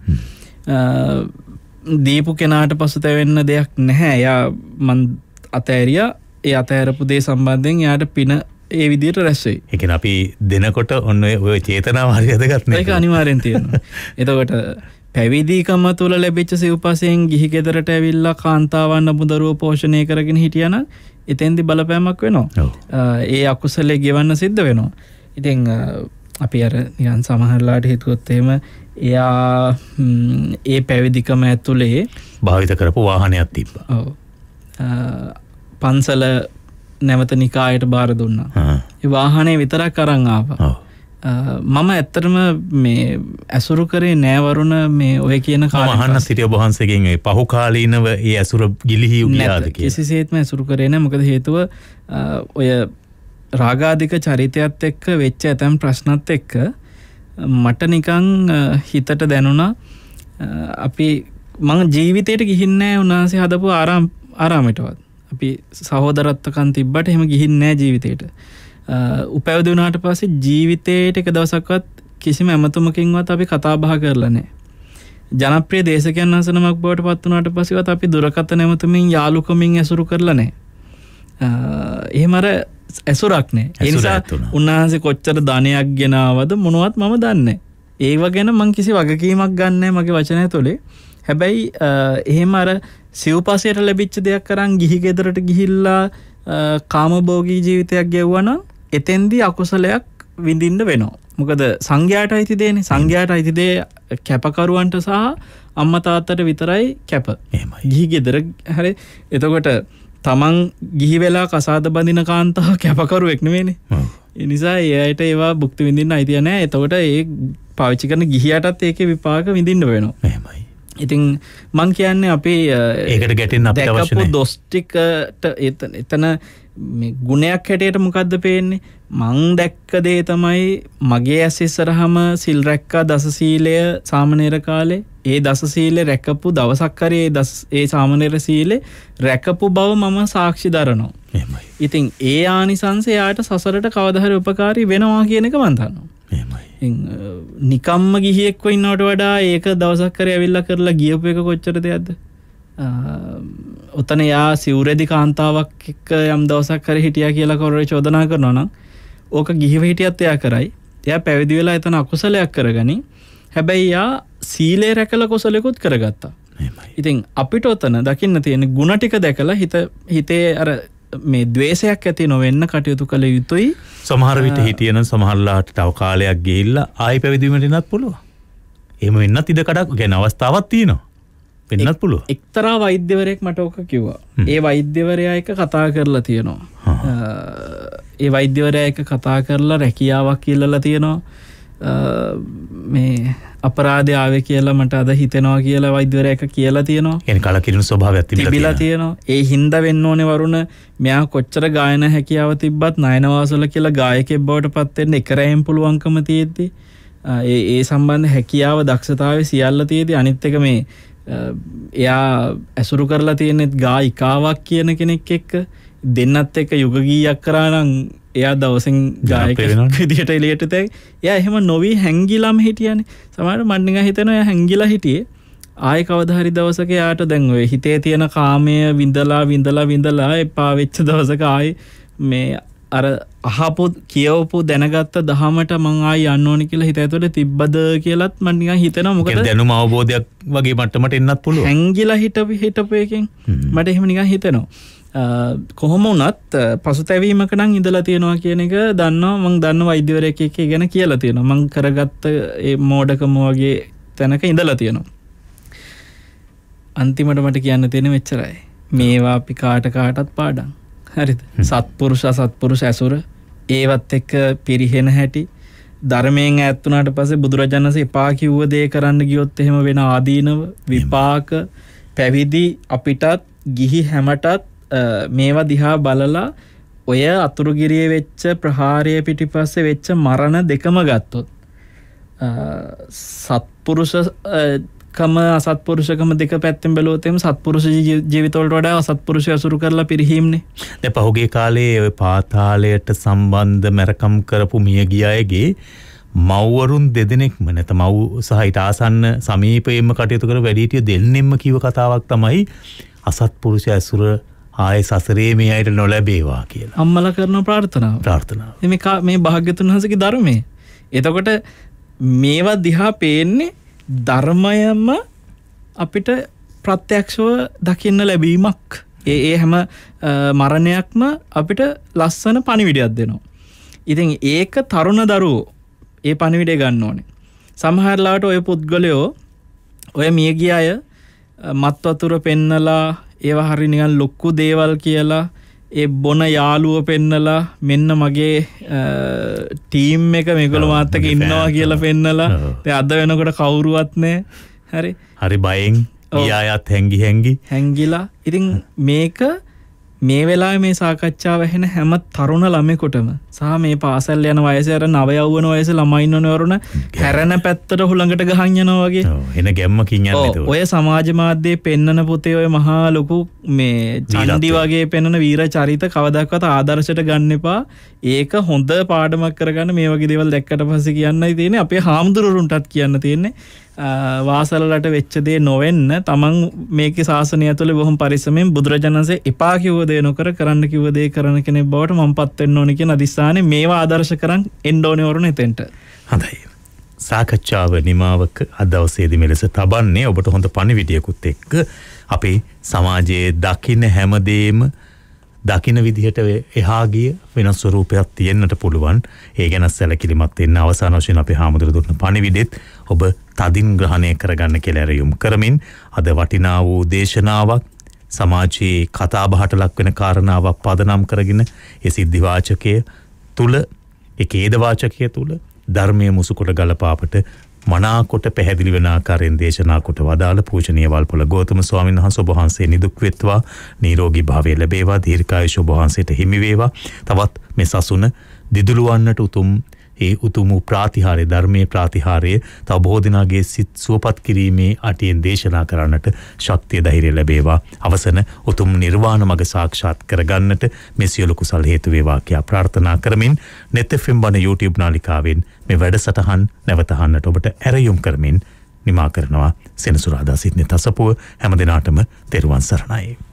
දීපු කෙනාට පසුතැවෙන්න දෙයක් නැහැ. එයා මන් අතහැරියා. ඒ අතහැරපු දේ සම්බන්ධයෙන් එයාට පින ඒ විදිහට රැස් වෙයි. ඒ කියන්නේ අපි දෙනකොට ඔන්න ඔය චේතනාව හරියටගත් නේද? ඒක අනිවාර්යෙන් තියෙනවා. එතකොට පැවිදිකම තුල ලැබිච්ච සිව්පසෙන් ගිහි ගෙදරට ඇවිල්ලා කාන්තාවන් අමුදරුව පෝෂණය කරගෙන හිටියානම් එතෙන්දි බලපෑමක් වෙනවා. ඒ අකුසලයේ ගෙවන්න සිද්ධ වෙනවා. ඉතින් අපි අර නිකන් සමහරලාට හිතුවොත් එහෙම එයා ඒ පැවිදිකම ඇතුලේ භාවිත කරපු වාහනයක් තිබ්බා. ඔව්. පන්සල නැවත නිකායට බාර දුන්නා. ඒ වාහනේ විතරක් අරන් ආවා. මම ඇත්තටම මේ ඇසුරු කරේ නෑ වරුණ මේ ඔය කියන කාලේ. මම අහන්න සිටිය ඔබ වහන්සේගෙන් ඒ පහු කාලීනව ඒ ඇසුර ගිලිහි ගියාද කියලා. කිසිසේත්ම ඇසුරු කරේ නෑ. මොකද හේතුව ඔය රාගාධික චරිතයත් එක්ක වෙච්ච ඇතම් ප්‍රශ්නත් එක්ක මට නිකන් හිතට දැනුණා අපි මම ජීවිතේට ගිහින් නෑ උන්වහන්සේ හදපු ආරාමයටවත්. අපි සහෝදරත්වකම් තිබ්බට එහෙම ගිහින් නෑ ජීවිතේට. උපැවිදි වුණාට පස්සේ ජීවිතේට එක දවසක්වත් කිසිම ඇමතුමකින්වත් අපි කතා බහ කරලා නැහැ. ජනප්‍රිය දේශකයන් වහන්සේනමක් බවට පත් වුණාට පස්සෙවත් අපි දුරකථන ඇමතුමින් යාළුකමින් ඇසුරු කරලා නැහැ. එහෙම අර ඇසුරක් නැහැ. ඒ නිසා උන්වහන්සේ කොච්චර ධනයක් ගෙනාවද මොනවත් මම දන්නේ නැහැ. ඒව ගැන මං කිසි වගකීමක් ගන්න නැහැ මගේ වචනය තුලේ. හැබැයි එහෙම අර සිව්පසයට ලැබිච්ච දෙයක් කරන් ගිහි ගෙදරට ගිහිල්ලා කාමභෝගී ජීවිතයක් ගෙවුවා නම් එතෙන්දී අකුසලයක් විඳින්න වෙනවා. මොකද සංඝයාට අයිති දෙන්නේ. සංඝයාට අයිති දේ කැපකරුවන්ට සහ අම්මා තාත්තට විතරයි කැප. එහෙමයි. ගිහි ගෙදර හරි. එතකොට තමන් ගිහි වෙලා කසාද බඳින කාන්තාව කැපකරුවෙක් නෙවෙයිනේ. ඒ නිසා ඒ අයට ඒවා භුක්ති විඳින්න අයිතිය නැහැ. එතකොට ඒ පාවිච්චි කරන ගිහියටත් ඒකේ විපාක විඳින්න වෙනවා. එහෙමයි. ඉතින් මං කියන්නේ අපි ඒකට ගැටෙන්න අපිට අවශ්‍ය නැහැ. දොස් ටිකට එතන මේ ගුණයක් හැටියට මොකද්ද පේන්නේ? මං දැක්ක දේ තමයි මගේ ඇස් ඉස්සරහම සිල් රැක්කා දස සීලය සාමණේර කාලේ. ඒ දස සීලේ රැකපු දවසක් හරි ඒ සාමණේර සීලේ රැකපු බව මම සාක්ෂි දරනවා. එහෙමයි. ඉතින් ඒ ආනිසංස එයාට සසරට කවදා හරි උපකාරී වෙනවා කියන එක මං දන්නවා. එහෙමයි. නිකම්ම ගිහියෙක්ව ඉන්නවට වඩා ඒක දවසක් කරේ ඇවිල්ලා කරලා ගියපු එක කොච්චර දෙයක්ද? ඔතන යා සිවුරෙදි කාන්තාවක් එක්ක යම් දවසක් කරේ හිටියා කියලා කවුරු චෝදනා කරනවා නම් ඕක ගිහිව හිටියත් එයා කරයි. එයා පැවිදි වෙලා එතන අකුසලයක් කරගනි. හැබැයි යා සීලේ රැකලා කුසලයකුත් කරගත්තා. එහෙමයි. ඉතින් අපිට ඔතන දකින්න තියෙන ಗುಣ ටික දැකලා හිතේ අර මේ ද්වේෂයක් ඇති නොවෙන්න කටයුතු කළ යුතුයි. සමහර විට හිටියන සමහරලාට තව කාලයක් ගිහිල්ලා ආයි පැවිදි වෙන්න ඉන්නත් පුළුවන්. එහෙම වෙන්නත් ඉඩ කඩක් ගැන අවස්ථාවක් තියෙනවා. වෙන්නත් පුළුවන්. එක්තරා වෛද්‍යවරයෙක් මට ඕක කිව්වා. ඒ වෛද්‍යවරයා එක කතා කරලා තියෙනවා. ඒ වෛද්‍යවරයා එක කතා කරලා රැකියාවක් ඉල්ලලා තියෙනවා. මේ අපරාධය ආවේ කියලා මට අද හිතෙනවා කියලා වෛද්‍යවරයා එක කියලා තියෙනවා. يعني කලකිරුණු ස්වභාවයක් තිබිලා තියෙනවා. ඒ හින්දා වෙන්න ඕනේ වරුණ මෙයා කොච්චර ගායන හැකියාව තිබ්බත් නයනවාසල කියලා ගායකයෙක් බවට පත් වෙන්න එක රැයෙන් පුළුවන්කම තියෙද්දි ඒ සම්බන්ධ හැකියාව දක්ෂතාවය සියල්ල තියෙද්දි අනිත් එක මේ එයා ඇසුරු කරලා තියෙනෙත් ගායිකාවක් කියන කෙනෙක් එක්ක දෙන්නත් එක්ක යුග ගීයක් කරා නම් එයා දවසින් ගායකයෙක් විදිහට එළියට තේ එයා එහෙම නොවි හැංගිලාම හිටියනේ සමහරවිට මන් නිකන් හිතනවා එයා හැංගිලා හිටියේ ආයෙ කවදා හරි දවසක එයාට දැන් ඔය හිතේ තියෙන කාමය විඳලා එපා වෙච්ච දවසක ආයෙ මේ අර අහපු කියවපු දැනගත්ත දහමට මං ආයෙ යන්න ඕනි කියලා හිත ඇතුලේ තිබ්බද කියලාත් මන් නිකන් හිතනවා මොකද දැනුම අවබෝධයක් වගේ මට්ටමට එන්නත් පුළුවන් හැංගිලා හිටපු එකෙන් මට එහෙම නිකන් හිතෙනවා කොහොම වුණත් පසුතැවීමක නම් ඉඳලා තියෙනවා කියන එක දන්නවා මං දන්න වෛද්‍යවරයෙක් එක්ක ගැන කියලා තියෙනවා මං කරගත්ත ඒ මෝඩකම වගේ තැනක ඉඳලා තියෙනවා අන්තිමට මට කියන්න තියෙන මෙච්චරයි මේවා අපි කාටත් පාඩම් හරිද සත්පුරුෂ ඇසුර ඒවත් එක්ක පිරිහෙන හැටි ධර්මයෙන් ඈත් වුණාට පස්සේ බුදුරජාණන් වහන්සේ එපා කිව්ව දේ කරන්න ගියොත් එහෙම වෙන ආදීනව විපාක පැවිදි අපිටත් ගිහි හැමටත් මේවා දිහා බලලා ඔය අතුරුගිරියේ වෙච්ච ප්‍රහාරය පිටිපස්සේ වෙච්ච මරණ දෙකම ගත්තොත් සත්පුරුෂකම අසත්පුරුෂකම දෙක පැත්තෙන් බැලුවොත් එimhe සත්පුරුෂ ජීවිතවලට වඩා අසත්පුරුෂ අසුරු කරලා පිරිහීම්නේ. දැන් පහුගිය කාලේ ඔය පාතාලයට සම්බන්ධ මරකම් කරපු මිය ගිය අයගේ මව්වරුන් දෙදෙනෙක්ම නැත්නම් මව් සහ ඊට ආසන්න සමීපයෙන්ම කටයුතු කර වැඩිහිටිය දෙන්නෙම්ම කිව්ව කතාවක් තමයි අසත්පුරුෂ අසුර ආයේ සසරේ මේ අයට නොලැබේවා කියලා. අම්මලා කරන ප්‍රාර්ථනාව. මේ භාග්‍යතුන් වහන්සේගේ ධර්මයේ. එතකොට මේවා දිහා පේන්නේ ධර්මයම අපිට ප්‍රත්‍යක්ෂව දකින්න ලැබීමක්. ඒ හැම මරණයක්ම අපිට ලස්සන පණිවිඩයක් දෙනවා. ඉතින් ඒක තරුණ දරුවෝ ඒ පණිවිඩය ගන්න ඕනේ. සමහර ලාට ඔය පුද්ගලයෝ ඔය මියගිය අය මත් වතුර පෙන්නලා ඒවා හරි නිකන් ලොක්කු දේවල් කියලා ඒ බොන යාළුව පෙන්නලා මෙන්න මගේ ටීම් එක මේගොල්ලෝ මාත් එක්ක ඉන්නවා කියලා පෙන්නලා දැන් අද වෙනකොට කවුරුවත් නැහැ හරි බයෙන් ගියායත් හැංගිලා ඉතින් මේක මේ වෙලාවේ මේ සාකච්ඡාව ඇහෙන හැම තරුණ ළමයෙකුටම සහ මේ පාසල් යන වයසේ අර නව යවුවන වයසේ ළමයි ඉන්නවරුන හැරෙන පැත්තට හුළඟට ගහන් යනවා වගේ එන ගැම්මකින් යන්නේ ඒක. ඔය සමාජ මාධ්‍යයේ පෙන්නන පුතේ ඔය මහා ලොකු මේ චණ්ඩි වගේ පෙන්නන වීර චරිත කවදාකවත් ආදර්ශයට ගන්න එපා. ඒක හොඳ පාඩමක් කරගන්න මේ වගේ දේවල් දැක්කට පස්සේ කියන්නයි තියෙන්නේ. අපේ හාමුදුරුවන්ටත් කියන්න තියෙන්නේ. වාසලලට වෙච්ච දේ නොවෙන්න තමන් මේකේ ශාසනය ඇතුලේ බොහොම පරිස්සමෙන් බුදුරජාණන් වහන්සේ එපා කිව්ව දේ නොකර කරන්න කිව්ව දේ කරන කෙනෙක් බවට මමපත් වෙන්න ඕනේ කියන අදිස්ථානේ මේවා ආදර්ශ කරන් එන්න ඕනේ වරුණ එතෙන්ට. හොඳයි. සාකච්ඡාව නිමාවක අද දවසේදී මෙලෙස තබන්නේ ඔබට හොඳ පණිවිඩයකුත් එක්ක අපේ සමාජයේ දකින්න හැමදේම දකින්න විදිහට එහා ගිය වෙනස් ස්වරූපයක් තියෙන්නට පුළුවන්. ඒ ගැන සැලකිලිමත් වෙන්න අවසාන වශයෙන් අපේ හාමුදුරු දුන්න පණිවිඩෙත් ඔබ තදින් ග්‍රහණය කරගන්න කියලා ඇරයුම් කරමින් අද වටිනා වූ දේශනාවක් සමාජයේ කතාබහට ලක් වෙන කාරණාවක් පදනම් කරගෙන ඒ සිද්ධි වාචකය තුල ඒ ඛේද වාචකය තුල ධර්මයේ මුසුකොට ගලපාපට මනාකොට පැහැදිලි වෙන ආකාරයෙන් දේශනා කොට වදාළ පූජනීය වල්පොළ ගෞතම ස්වාමීන් වහන්සේ ඔබ වහන්සේ නිදුක් වෙත්වා නිරෝගී භාවය ලැබේවා දීර්ඝායුෂ ඔබ වහන්සේට හිමි වේවා. තවත් මේ සසුන දිදුලවන්නට ඒ උතුම් ප්‍රාතිහාර්ය ධර්මයේ ප්‍රාතිහාර්ය තව බොහෝ දිනාගේ සිත් සුවපත් කිරීමේ අටියෙන් දේශනා කරන්නට ශක්තිය ධෛර්යය ලැබේවා. අවසන උතුම් නිර්වාණ මඟ සාක්ෂාත් කරගන්නට මේ සියලු කුසල් හේතු වේවා කියා ප්‍රාර්ථනා කරමින් net fm බණ YouTube නාලිකාවෙන් මේ වැඩසටහන් නැවත අහන්නට ඔබට ඇරයුම් කරමින් නිමා කරනවා සෙනසුරාදා සිටින තසපුව හැම දිනාටම තෙරුවන් සරණයි.